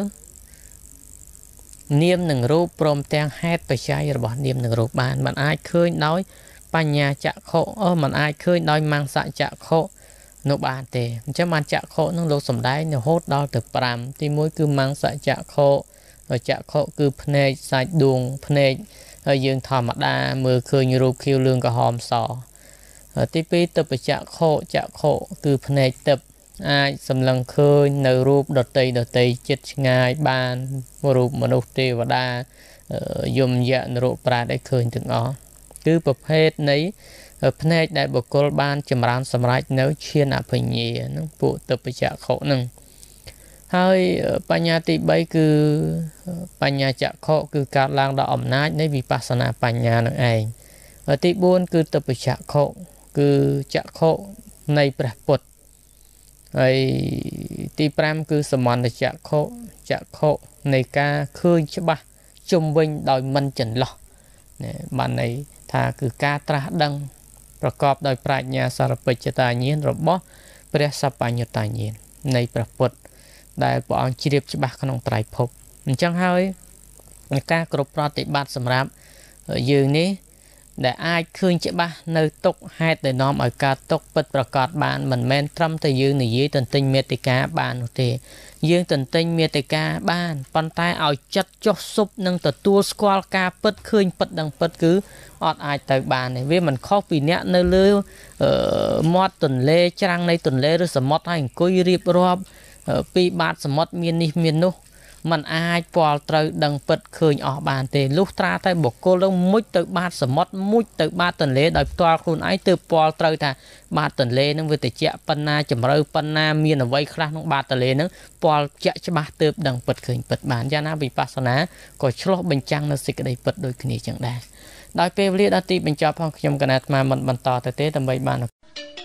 នាមនឹងរូបព្រមទាំងហេតុបច្ច័យរបស់នាមនឹងរូបបានมันអាចឃើញដោយបញ្ញាចក្ខុมันអាចឃើញដោយមង្សចក្ខុនោះបានទេអញ្ចឹងបានចក្ខុនឹងលោកសំដែងរហូតដល់ទៅ5ទី1គឺមង្សចក្ខុចក្ខុគឺភ្នែកសាច់ដួងភ្នែកហើយយើងធម្មតាមើលឃើញរូបខៀវលឿងក្រហមសទី2ទិបចក្ខុគឺភ្នែកទិបអាចសម្លឹងឃើញនៅរូបដតីចិត្តឆ្ងាយបានរូបមនុស្សទេវតាយមយៈនរោប្រាតឲ្យឃើញទាំងអស់គឺប្រភេទនៃភ្នែកដែលបុគ្គលបានចម្រើនសម្រេចនៅឈានអភិញ្ញានឹងពួកទិបចក្ខុនឹងហើយបញ្ញាទី3គឺបញ្ញាចក្ខុគឺកើតឡើងដោយអំណាចនៃវិបស្សនាបញ្ញានឹងឯងទី4គឺទិបចក្ខុគឺចក្ខុនៃព្រះពុទ្ធហើយទី5គឺសមន្តចក្ខុនៃការឃើញច្បាស់ជុំវិញដោយមិនចន្លោះបានន័យថាគឺការត្រាស់ដឹងប្រកបដោយប្រាជ្ញាសារពេចតាញាណរបស់ព្រះសបញ្ញតាញាណនៃព្រះពុទ្ធដែលព្រះអង្គជ្រាបច្បាស់ក្នុងត្រៃភពអញ្ចឹងហើយការគ្រប់ប្រតិបត្តិសម្រាប់យើងនេះដែលអាចឃើញច្បាស់នៅទុកហេតុដែលនាំឲ្យកើតទុកពិតប្រកបបានមិនមែនត្រឹមតែយើងនិយាយទន្ទិញមេតិកាបាននោះទេយើងទន្ទិញមេតិកាបានប៉ុន្តែឲ្យចិត្តចុះស៊ុបនឹងទទួលស្គាល់ការពិតឃើញពិតដឹងពិតគឺអត់អាចទៅបានទេវាមិនខុសពីអ្នកនៅលើមាត់ទន្លេច្រាំងនៃទន្លេឬសមុទ្រហើយអង្គុយរៀបរាប់ពីបាតសមុទ្រមាននេះមាននោះมันអាចពាល់ត្រូវដឹងពិតឃើញអស់បានទេលុះត្រាតែបុគ្គលនឹងមុជទៅបាតសមុទ្រមុជទៅបាតទន្លេដោយផ្ទាល់ខ្លួនឯងទើបពាល់ត្រូវថាបាតទន្លេនឹងវាត្រជាក់ប៉ុណ្ណាជំរៅប៉ុណ្ណាមានអ្វីខ្លះក្នុងបាតទន្លេនឹងពាល់ជាក់ច្បាស់ទើបដឹងពិតឃើញពិតបានយ៉ាងណាវិបស្សនាក៏ឆ្លោះបញ្ចាំងនៅសេចក្តីពិតដូចគ្នាចឹងដែរដោយពេលវេលាដល់ទីបញ្ចប់ផងខ្ញុំកណាត់អាត្មាមិនបន្តទៅទេដើម្បីបាន